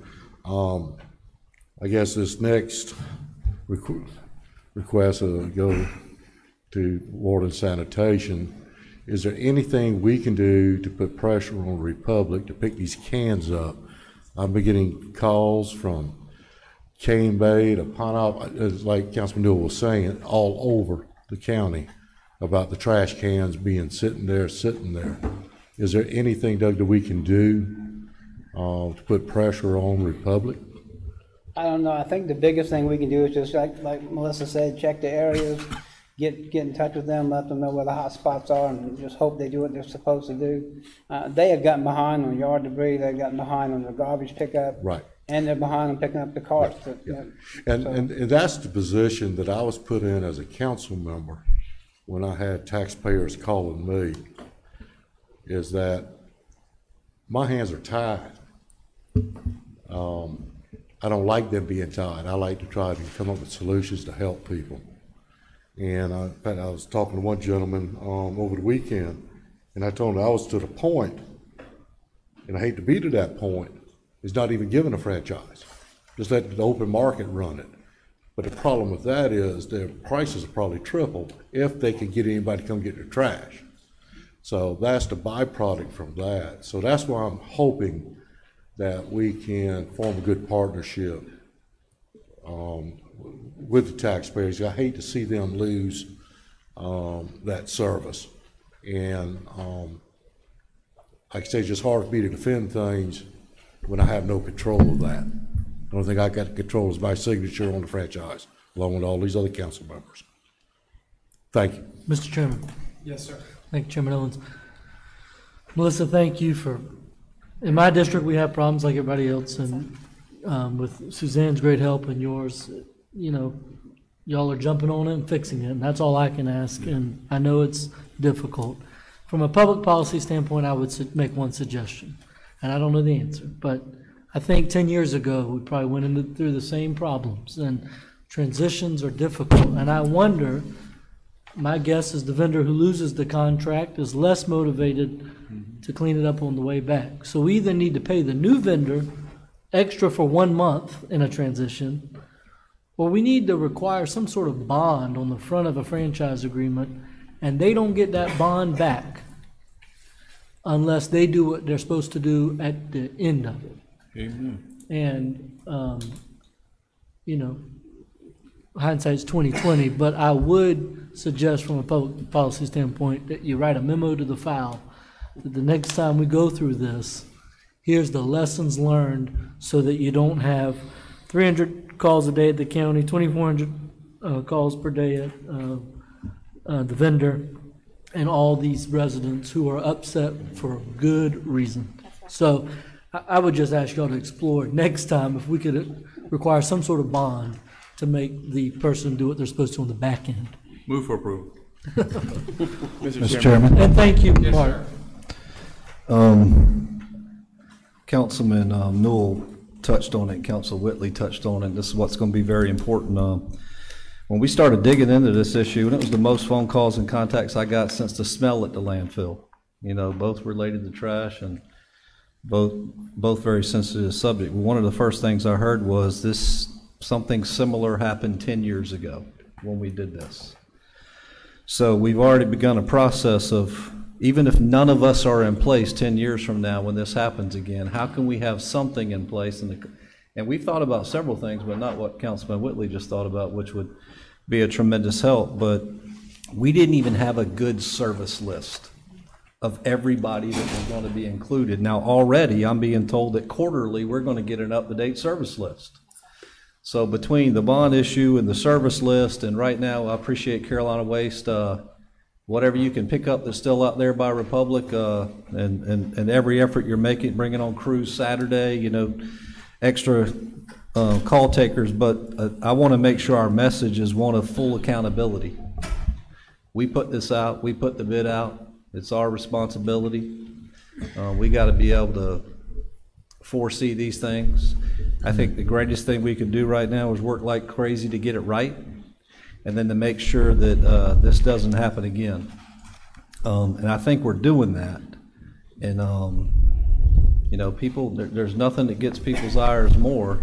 I guess this next request will go to Water and Sanitation. Is there anything we can do to put pressure on Republic to pick these cans up? I've been getting calls from Cane Bay to Pine, like Councilman Newell was saying, all over the county about the trash cans being sitting there. Is there anything, Doug, that we can do to put pressure on Republic? I don't know. I think the biggest thing we can do is just like Melissa said, check the areas get in touch with them, let them know where the hot spots are, and just hope they do what they're supposed to do. They had gotten behind on yard debris, they had gotten behind on the garbage pickup. Right. And they're behind on picking up the carts. And that's the position that I was put in as a council member when I had taxpayers calling me, is that my hands are tied. I don't like them being tied. I like to try to come up with solutions to help people. And in fact, I was talking to one gentleman over the weekend, and I told him I was to the point, and I hate to be to that point, is not even given a franchise. Just let the open market run it. But the problem with that is their prices are probably triple if they can get anybody to come get their trash. So that's the byproduct from that. So that's why I'm hoping that we can form a good partnership with the taxpayers. I hate to see them lose that service. And like I say, it's just hard for me to defend things when I have no control of that. The only thing I got control is my signature on the franchise, along with all these other council members. Thank you. Mr. Chairman. Yes, sir. Thank you, Chairman Owens. Melissa, thank you for, in my district, we have problems like everybody else, and with Suzanne's great help and yours, you know, y'all are jumping on it and fixing it, and that's all I can ask, and I know it's difficult. From a public policy standpoint, I would make one suggestion, and I don't know the answer, but I think 10 years ago, we probably went through the same problems, and transitions are difficult, and I wonder, my guess is the vendor who loses the contract is less motivated to clean it up on the way back. So we either need to pay the new vendor extra for 1 month in a transition, or we need to require some sort of bond on the front of a franchise agreement, and they don't get that bond back unless they do what they're supposed to do at the end of it. Amen. And, you know, hindsight's 20/20, but I would suggest from a public policy standpoint that you write a memo to the file that the next time we go through this, here's the lessons learned, so that you don't have 300 calls a day at the county, 2,400 calls per day at the vendor, and all these residents who are upset for good reason. So I would just ask y'all to explore next time if we could require some sort of bond to make the person do what they're supposed to on the back end. Move for approval. Mr. Chairman. And thank you, Yes, Mark. Councilman Newell touched on it, Council Whitley touched on it. This is what's going to be very important. When we started digging into this issue, and it was the most phone calls and contacts I got since the smell at the landfill, you know, both related to trash and both very sensitive subject. One of the first things I heard was something similar happened 10 years ago when we did this. So we've already begun a process of, even if none of us are in place 10 years from now when this happens again, how can we have something in place? And we've thought about several things, but not what Councilman Whitley just thought about, which would be a tremendous help. But we didn't even have a good service list of everybody that was going to be included. Now already I'm being told that quarterly we're going to get an up-to-date service list. So between the bond issue and the service list, and right now I appreciate Carolina Waste, whatever you can pick up that's still out there by Republic, and every effort you're making, bringing on crews Saturday, you know, extra call takers, but I want to make sure our message is one of full accountability. We put this out, we put the bid out, it's our responsibility. We got to be able to foresee these things. I think the greatest thing we can do right now is work like crazy to get it right, and then to make sure that this doesn't happen again. And I think we're doing that. And you know, people, there's nothing that gets people's ire more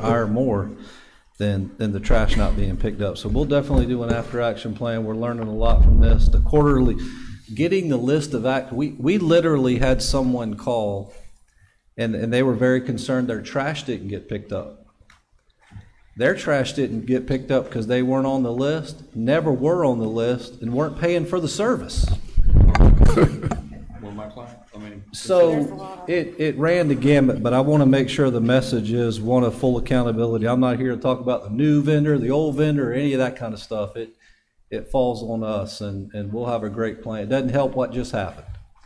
than the trash not being picked up. So we'll definitely do an after-action plan. We're learning a lot from this. The quarterly, getting the list of we literally had someone call, and they were very concerned their trash didn't get picked up. Their trash didn't get picked up because they weren't on the list, never were on the list, and weren't paying for the service. Well, my client, So it ran the gamut, but I want to make sure the message is one of full accountability. I'm not here to talk about the new vendor, the old vendor, or any of that kind of stuff. it falls on us, and we'll have a great plan. It doesn't help what just happened.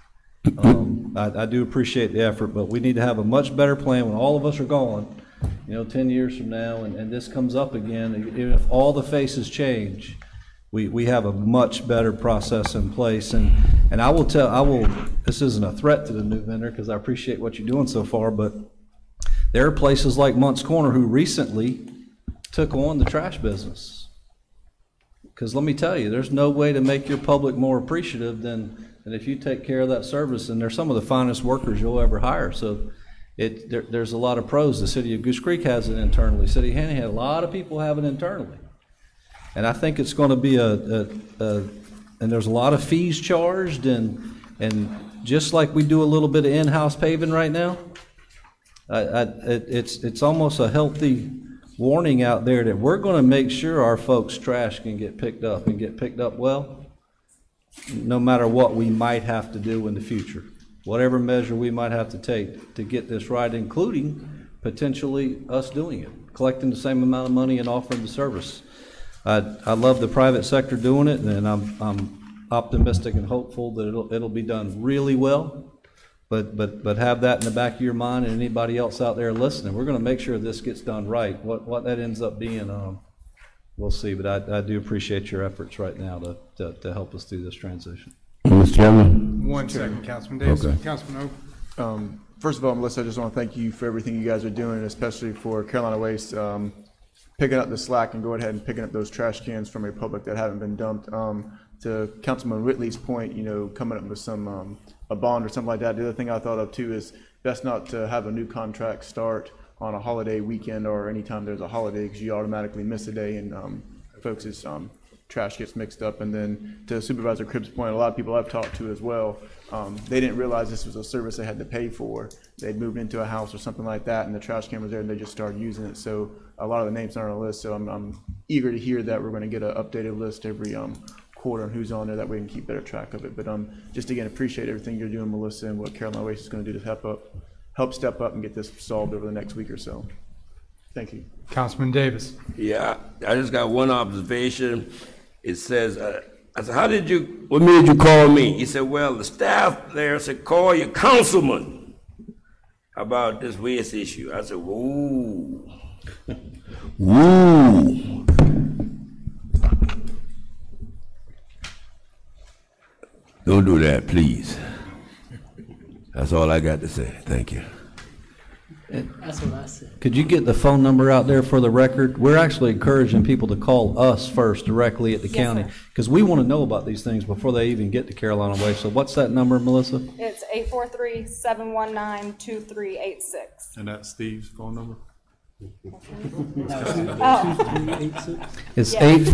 I do appreciate the effort, but we need to have a much better plan when all of us are gone, 10 years from now, and this comes up again. Even if all the faces change, we have a much better process in place. And I will, this isn't a threat to the new vendor, because I appreciate what you're doing so far, but there are places like Mont's Corner who recently took on the trash business. Because let me tell you, there's no way to make your public more appreciative than if you take care of that service, and they're some of the finest workers you'll ever hire. So there's a lot of pros. The city of Goose Creek has it internally. City of Hanahan, a lot of people have it internally. And I think it's going to be and there's a lot of fees charged, and just like we do a little bit of in-house paving right now, it's almost a healthy warning out there that we're going to make sure our folks' trash can get picked up and get picked up well, no matter what we might have to do in the future, whatever measure we might have to take to get this right, including potentially us doing it, collecting the same amount of money and offering the service. I love the private sector doing it, and I'm optimistic and hopeful that it'll be done really well. But have that in the back of your mind, and anybody else out there listening, we're going to make sure this gets done right. What that ends up being, we'll see. But I do appreciate your efforts right now to help us through this transition. Mr. Chairman? 1 second, Councilman Davis. Okay. Councilman Oak. First of all, Melissa, I just want to thank you for everything you guys are doing, especially for Carolina Waste, picking up the slack and going ahead and picking up those trash cans from a public that haven't been dumped. To Councilman Whitley's point, coming up with some a bond or something like that. The other thing I thought of too is best not to have a new contract start on a holiday weekend or anytime there's a holiday, because you automatically miss a day and folks' trash gets mixed up. And then to Supervisor Cribb's point, a lot of people I've talked to as well, they didn't realize this was a service they had to pay for. They'd moved into a house or something like that, and the trash can was there, and they just started using it. So a lot of the names aren't on the list. So I'm eager to hear that we're going to get an updated list every quarter on who's on there, that we can keep better track of it. But just again, appreciate everything you're doing, Melissa, and what Carolina Waste is going to do to help step up and get this solved over the next week or so. Thank you. Councilman Davis. Yeah, I just got one observation. It says, I said, what made you call me? He said, well, the staff there said, call your councilman about this waste issue. I said, whoa. Woo. Don't do that, please. That's all I got to say. Thank you. That's what I said. Could you get the phone number out there for the record? We're actually encouraging people to call us first directly at the county, because we want to know about these things before they even get to Carolina Waste. So what's that number, Melissa? It's 843-719-2386. And that's Steve's phone number? It's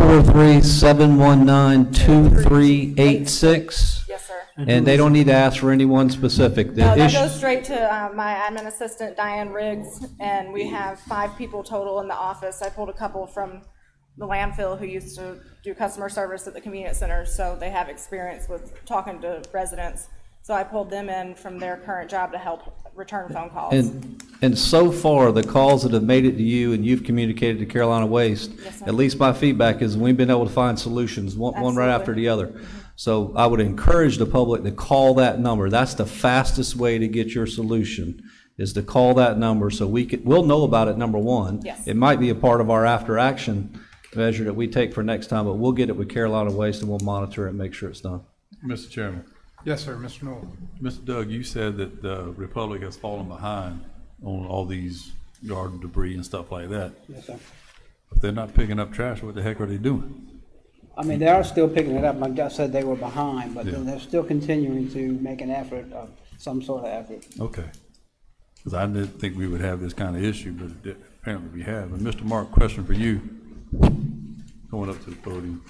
843-719-2386. Yes, sir. And they don't need to ask for anyone specific. No, that goes straight to my admin assistant, Diane Riggs, and we have 5 people total in the office. I pulled a couple from the landfill who used to do customer service at the convenience center, so they have experience with talking to residents. So I pulled them in from their current job to help return phone calls. And so far, the calls that have made it to you and you've communicated to Carolina Waste, at least my feedback is we've been able to find solutions, one right after the other. So I would encourage the public to call that number. That's the fastest way to get your solution, is to call that number so we'll know about it, number one. Yes. It might be a part of our after action measure that we take for next time, but we'll get it with Carolina Waste and we'll monitor it and make sure it's done. Mr. Chairman. Yes, sir, Mr. Noel. Mr. Doug, you said that the Republic has fallen behind on all these yard debris and stuff like that. Yes, sir. If they're not picking up trash, what the heck are they doing? I mean, they are still picking it up. Like I said, they were behind, but Yeah. they're still continuing to make an effort, some sort of effort. Okay. Because I didn't think we would have this kind of issue, but apparently we have. And Mr. Mark, question for you, going up to the podium.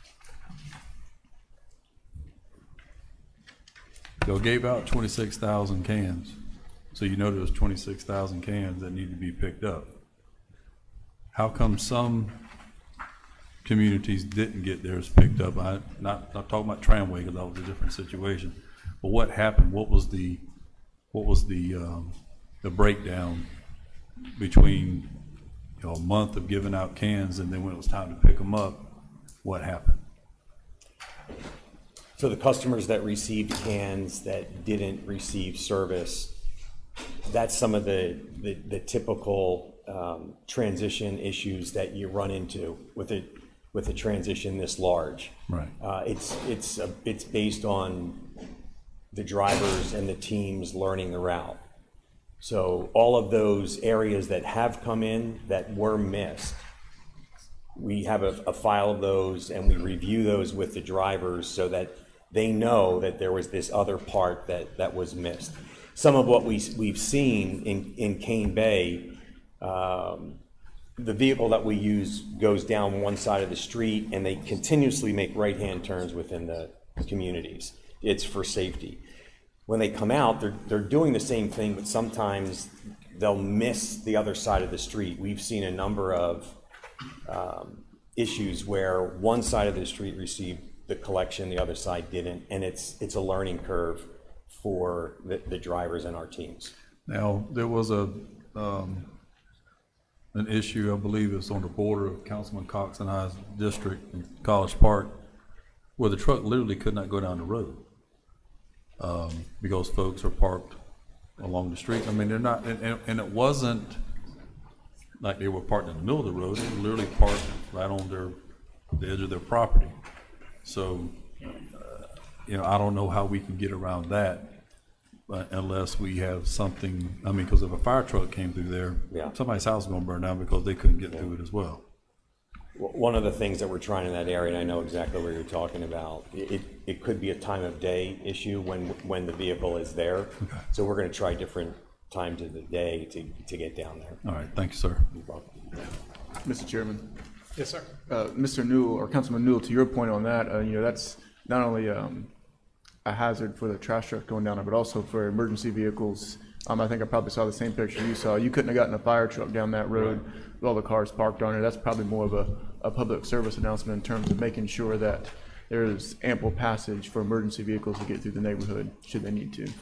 They gave out 26,000 cans. So you know there's 26,000 cans that need to be picked up. How come some communities didn't get theirs picked up? I'm not talking about Tramway, because that was a different situation. But what happened? What was the breakdown between a month of giving out cans and then when it was time to pick them up? What happened? So the customers that received cans that didn't receive service, that's some of the typical transition issues that you run into with a transition this large. Right. It's based on the drivers and the teams learning the route. So all of those areas that have come in that were missed, we have a file of those and we review those with the drivers so that they know that there was this other part that was missed. Some of what we've seen in Cane Bay, the vehicle that we use goes down one side of the street and they continuously make right-hand turns within the communities. It's for safety. When they come out, they're doing the same thing, but sometimes they'll miss the other side of the street. We've seen a number of issues where one side of the street received the collection, the other side didn't, and it's a learning curve for the drivers and our teams. Now, there was an issue, I believe it's on the border of Councilman Cox and I's district in College Park, where the truck literally could not go down the road because folks are parked along the street. I mean, they're not, and it wasn't like they were parked in the middle of the road. They were literally parked right on the edge of their property. So, I don't know how we can get around that unless we have something. I mean, because if a fire truck came through there, somebody's house is going to burn down because they couldn't get through it as well. One of the things that we're trying in that area, and I know exactly what you're talking about, it could be a time of day issue when the vehicle is there. Okay. So we're going to try different times of the day to get down there. All right, thank you, sir. No problem. Mr. Chairman. Yes, sir. Mr. Newell, or Councilman Newell, to your point on that, that's not only a hazard for the trash truck going down there, but also for emergency vehicles. I think I probably saw the same picture you saw. You couldn't have gotten a fire truck down that road with all the cars parked on it. That's probably more of a public service announcement in terms of making sure that there's ample passage for emergency vehicles to get through the neighborhood should they need to. Do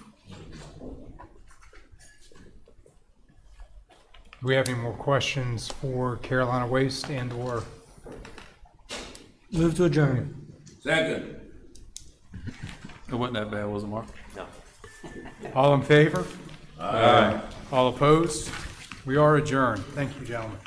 we have any more questions for Carolina Waste and/or? Move to adjourn. Second. It wasn't that bad, was it, Mark? No. All in favor? Aye. All opposed? We are adjourned. Thank you, gentlemen.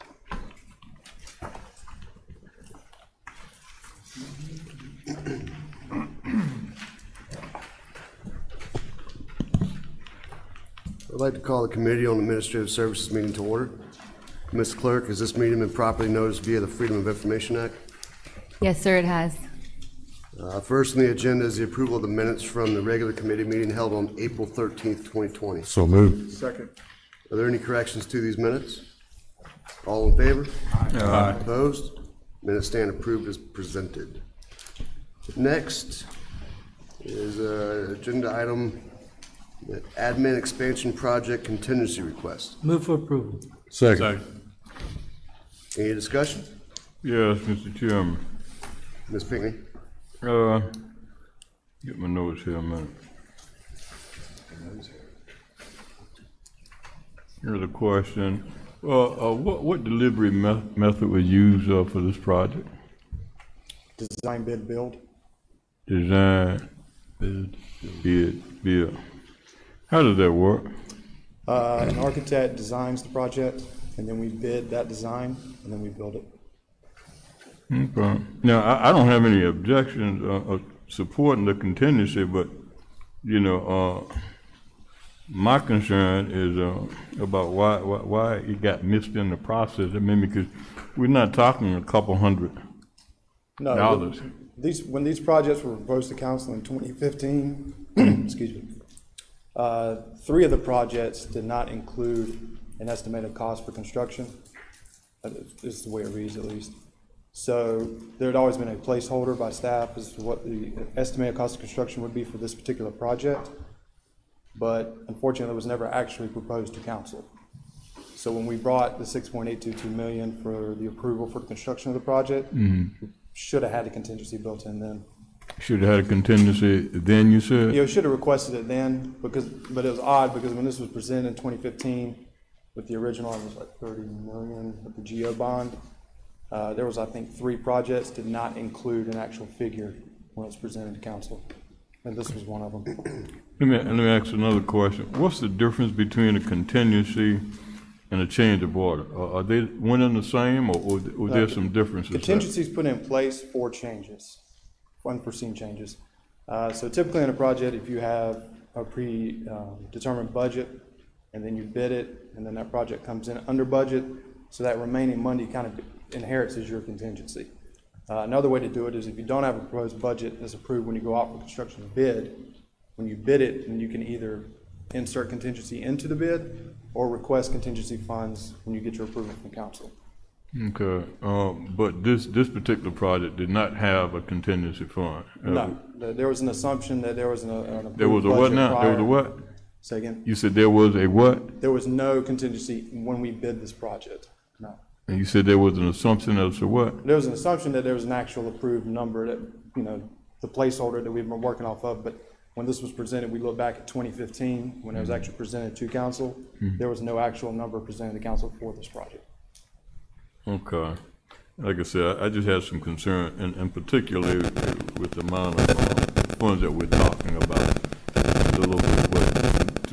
I'd like to call the Committee on Administrative Services meeting to order. Ms. Clerk, has this meeting been properly noticed via the Freedom of Information Act? Yes, sir, it has. First on the agenda is the approval of the minutes from the regular committee meeting held on April 13th, 2020. So moved. Second. Are there any corrections to these minutes? All in favor? Aye. Opposed? Minutes stand approved as presented. Next is agenda item, the admin expansion project contingency request. Move for approval. Second. Any discussion? Yes, Mr. Chairman. Ms. Pinckney? Get my notes here a minute. Here's a question. What delivery method was used for this project? Design, bid, build. Design, bid. How does that work? An architect designs the project, and then we bid that design, and then we build it. Okay. Now, I don't have any objections of supporting the contingency, but, my concern is about why it got missed in the process. I mean, because we're not talking a couple $100. No, when these projects were proposed to council in 2015, excuse me, 3 of the projects did not include an estimated cost for construction. This is the way it reads, at least. So there had always been a placeholder by staff as to what the estimated cost of construction would be for this particular project, but unfortunately it was never actually proposed to council. So when we brought the $6.822 million for the approval for the construction of the project, we should have had a contingency built in then. Should have had a contingency then, you said? You should have requested it then, but it was odd because when this was presented in 2015 with the original, it was like $30 million with the GO bond. There was, I think, 3 projects did not include an actual figure when it's presented to council. And this was one of them. Let me ask another question. What's the difference between a contingency and a change of order? Are they one and the same, or there's some differences? Contingencies put in place for changes, unforeseen changes. So typically in a project, if you have a predetermined budget, and then you bid it, and then that project comes in under budget, so that remaining money kind of inherits as your contingency. Another way to do it is if you don't have a proposed budget that's approved when you go out for construction bid, when you bid it, then you can either insert contingency into the bid or request contingency funds when you get your approval from council. Okay, but this particular project did not have a contingency fund. No, there was an assumption that there was an approved there was a what now? prior. There was a what? Say again? You said there was a what? There was no contingency when we bid this project, no. And you said there was an assumption as to what? There was an assumption that there was an actual approved number that, you know, the placeholder that we've been working off of, but when this was presented, we look back at 2015, when it was actually presented to council, there was no actual number presented to council for this project. Okay. Like I said, I just had some concern, and particularly with the amount of funds that we're talking about. It's a little bit, what,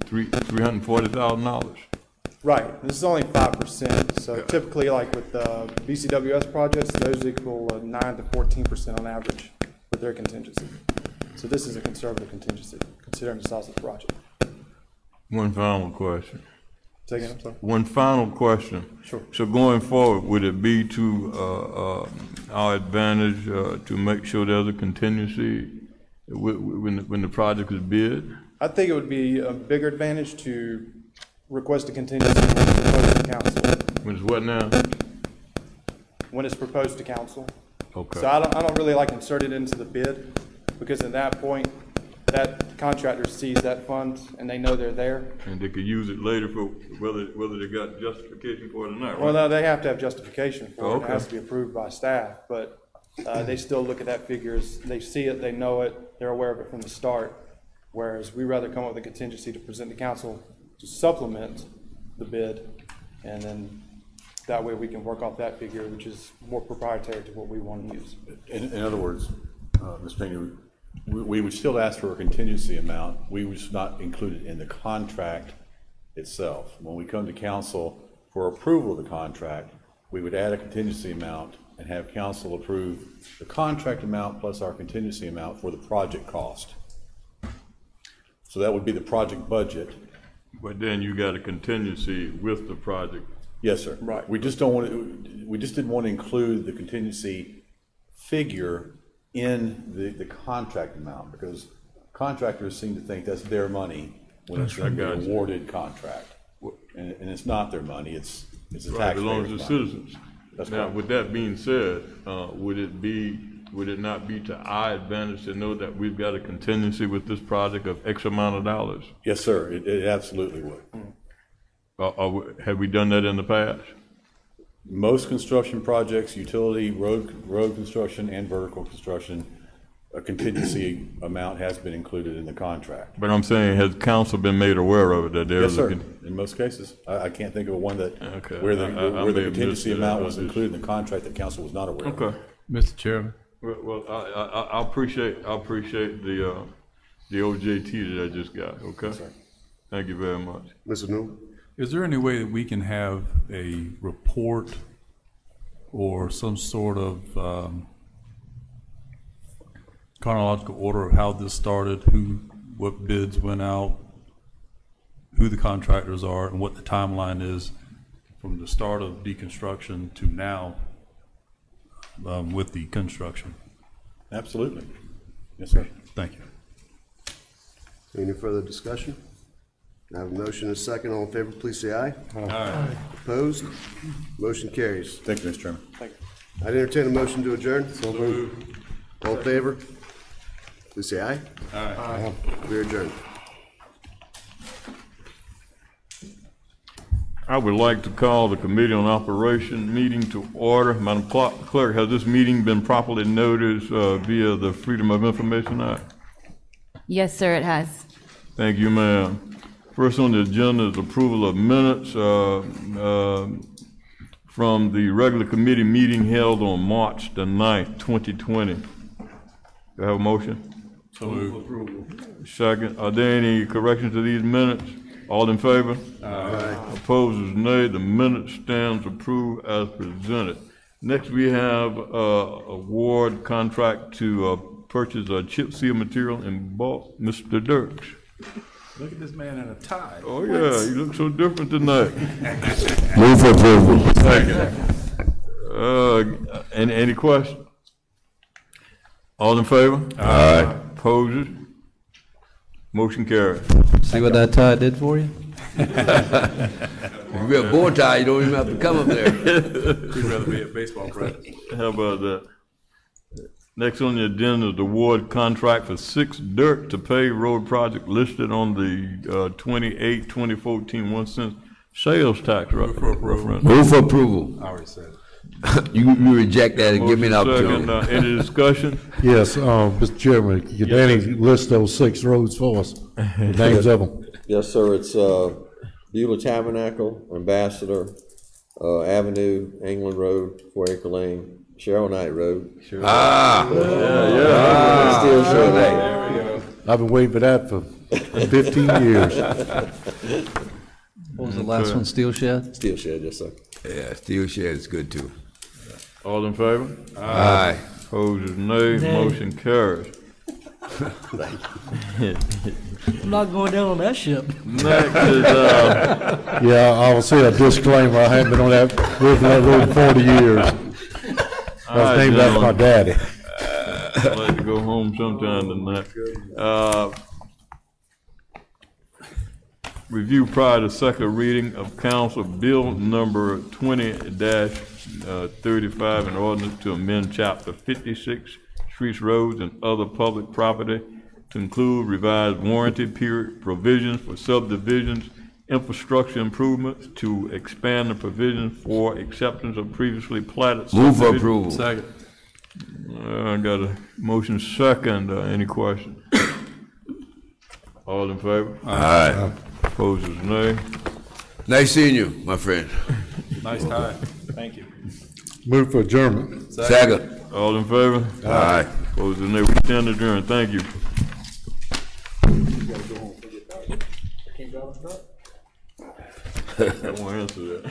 $340,000? Right. This is only 5%. So typically, like with BCWS projects, those equal 9 to 14% on average with their contingency. So this is a conservative contingency, considering the size of the project. One final question. Say again, I'm sorry. One final question. Sure. So going forward, would it be to our advantage to make sure there's a contingency when the project is bid? I think it would be a bigger advantage to request a contingency when it's proposed to council. When it's what now? When it's proposed to council. Okay. So I don't really like insert it into the bid, because at that point, that contractor sees that fund and they know they're there. And they could use it later for whether they got justification for it or not, right? Well, no, they have to have justification for it. Okay. It has to be approved by staff, but they still look at that figure as they see it, they know it, they're aware of it from the start. Whereas we rather come up with a contingency to present to council to supplement the bid, and then that way we can work off that figure, which is more proprietary to what we want to use. In other words, Ms. Pena, we would still ask for a contingency amount. We would just not include it in the contract itself. When we come to council for approval of the contract, we would add a contingency amount and have council approve the contract amount plus our contingency amount for the project cost. So that would be the project budget. But then you got a contingency with the project. Yes, sir. Right. We just don't want to, we just didn't want to include the contingency figure in the contract amount, because contractors seem to think that's their money when it's an awarded contract. And it's not their money, it's a taxpayer's money. Right, it belongs to citizens. That's now, correct. with that being said, would it not be to our advantage to know that we've got a contingency with this project of X amount of dollars? Yes, sir, it absolutely would. Have we done that in the past? Most construction projects, utility, road construction, and vertical construction, a contingency amount has been included in the contract. But I'm saying, has council been made aware of it, that there's Yes, sir. In most cases. I can't think of one that, where the contingency amount was included in the contract that council was not aware of. Okay. Mr. Chairman. Well, I appreciate the OJT that I just got, okay? Yes, sir. Thank you very much. Mrs. Newell? Is there any way that we can have a report or some sort of chronological order of how this started, what bids went out, who the contractors are, and what the timeline is from the start of deconstruction to now with the construction? Absolutely. Yes, sir. Thank you. Any further discussion? I have a motion and a second. All in favor, please say aye. Aye. Opposed? Motion carries. Thank you, Mr. Chairman. Thank you. I'd entertain a motion to adjourn. So moved. All in favor? Please say aye. Aye. We're adjourned. I would like to call the Committee on Operation meeting to order. Madam Clerk, has this meeting been properly noticed via the Freedom of Information Act? Yes, sir, it has. Thank you, ma'am. First on the agenda is approval of minutes from the regular committee meeting held on March the 9th, 2020. Do I have a motion? So approval. Second. Are there any corrections to these minutes? All in favor? Aye. Opposed is nay. The minute stands approved as presented. Next, we have award contract to purchase chip seal material in bulk. Mr. Dirks. Look at this man in a tie. Oh yeah, you look so different tonight. Move for approval. Second. Any questions? All in favor? Aye. Opposed? Motion carries. See what that tie did for you? If you wear a bow tie, you don't even have to come up there. He'd rather be at baseball practice. How about that? Next on the agenda is the award contract for 6 dirt to pave road project listed on the 2014 1 cent sales tax referendum. Move for approval. I already said it. You reject that and give me an opportunity. Second, any discussion? Yes, Mr. Chairman, can Danny list those 6 roads for us? The names of them. Yes, sir. It's Beulah Tabernacle, Ambassador Avenue, England Road, 4 Acre Lane, Cheryl Knight Road. Steel Shed. There we go. I've been waiting for that for 15 years. What was the last one, Steel Shed? Steel Shed, yes, sir. Yeah, Steel Shed is good too. All in favor? Aye. Opposed is nay. Motion carries. I'm not going down on that ship. Next is, Yeah, I'll say a disclaimer, I haven't been on that road 40 years. I was named after my daddy. I'd like to go home sometime tonight. Review prior to second reading of council bill number 20-35, an ordinance to amend chapter 56, streets, roads, and other public property to include revised warranty period provisions for subdivisions, infrastructure improvements, to expand the provisions for acceptance of previously platted Move for subdivisions. approval. Second. I got a motion second. Any questions? All in favor? Aye. Opposed is nay. Nice seeing you, my friend. Nice tie. Thank you. Move for adjournment. Second. All in favor? Aye. Opposed is nay. We stand adjourned. Thank you. I won't answer that.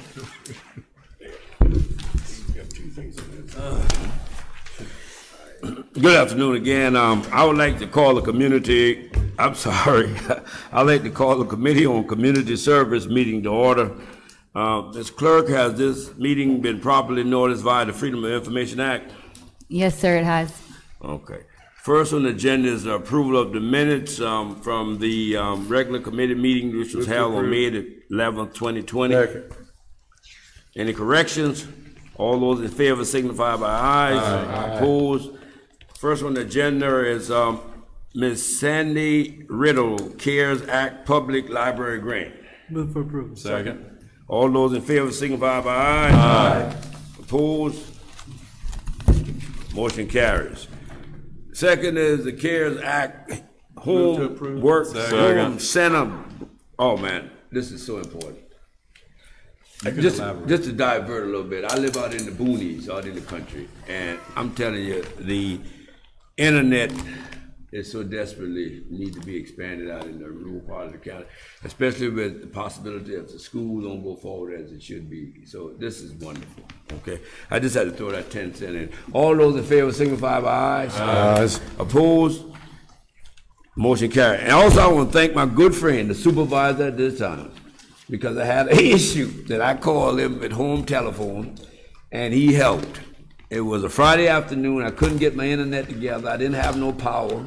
Good afternoon again. I would like to call the community, I'm sorry, I'd like to call the Committee on Community Service meeting to order. Ms. Clerk, has this meeting been properly noticed via the Freedom of Information Act? Yes, sir, it has. Okay. First on the agenda is the approval of the minutes from the regular committee meeting which was held on May 11th, 2020. Second. Any corrections? All those in favor signify by ayes. Aye. Opposed? First on the agenda is Ms. Sandy Riddle, CARES Act Public Library Grant. Move for approval. Second. All those in favor signify by ayes. Aye. Opposed? Motion carries. Second is the CARES Act Home Work Home Center. Oh man, this is so important. Just to divert a little bit, I live out in the boonies, out in the country, and I'm telling you, the internet is so desperately need to be expanded out in the rural part of the county, especially with the possibility of the schools don't go forward as it should be. So this is wonderful. Okay, I just had to throw that 10 cents in. All those in favor signify by ayes. Ayes. Opposed? Motion carried. And also I want to thank my good friend, the supervisor at this time, because I had an issue that I called him at home telephone, and he helped. It was a Friday afternoon. I couldn't get my internet together. I didn't have no power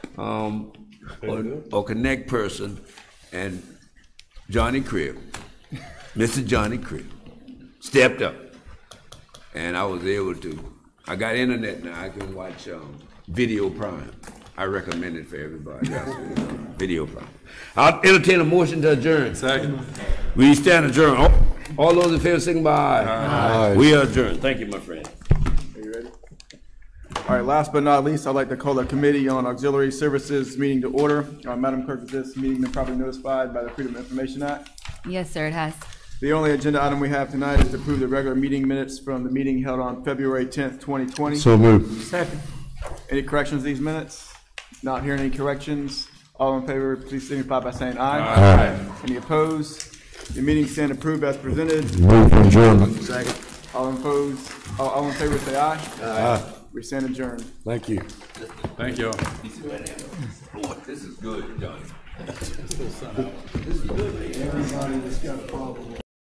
or connect person. And Johnny Cribb, Mr. Johnny Cribb, stepped up. And I was able to. I got internet now. I can watch Video Prime. I recommend it for everybody. Video Prime. I'll entertain a motion to adjourn. Second. We stand adjourned. All those in favor signify by aye. We are adjourned. Thank you, my friend. Are you ready? All right, last but not least, I'd like to call the Committee on Auxiliary Services meeting to order. Madam Clerk, has this meeting been properly notified by the Freedom of Information Act? Yes, sir, it has. The only agenda item we have tonight is to approve the regular meeting minutes from the meeting held on February 10th, 2020. So moved. Second. Any corrections to these minutes? Not hearing any corrections. All in favor, please signify by saying aye. Aye. Any opposed? The meeting stand approved as presented. Move for adjournment. Second. All opposed, all in favor say aye. Aye. We stand adjourned. Thank you. Thank you. Boy, this is good, Johnny. Everybody that's got a problem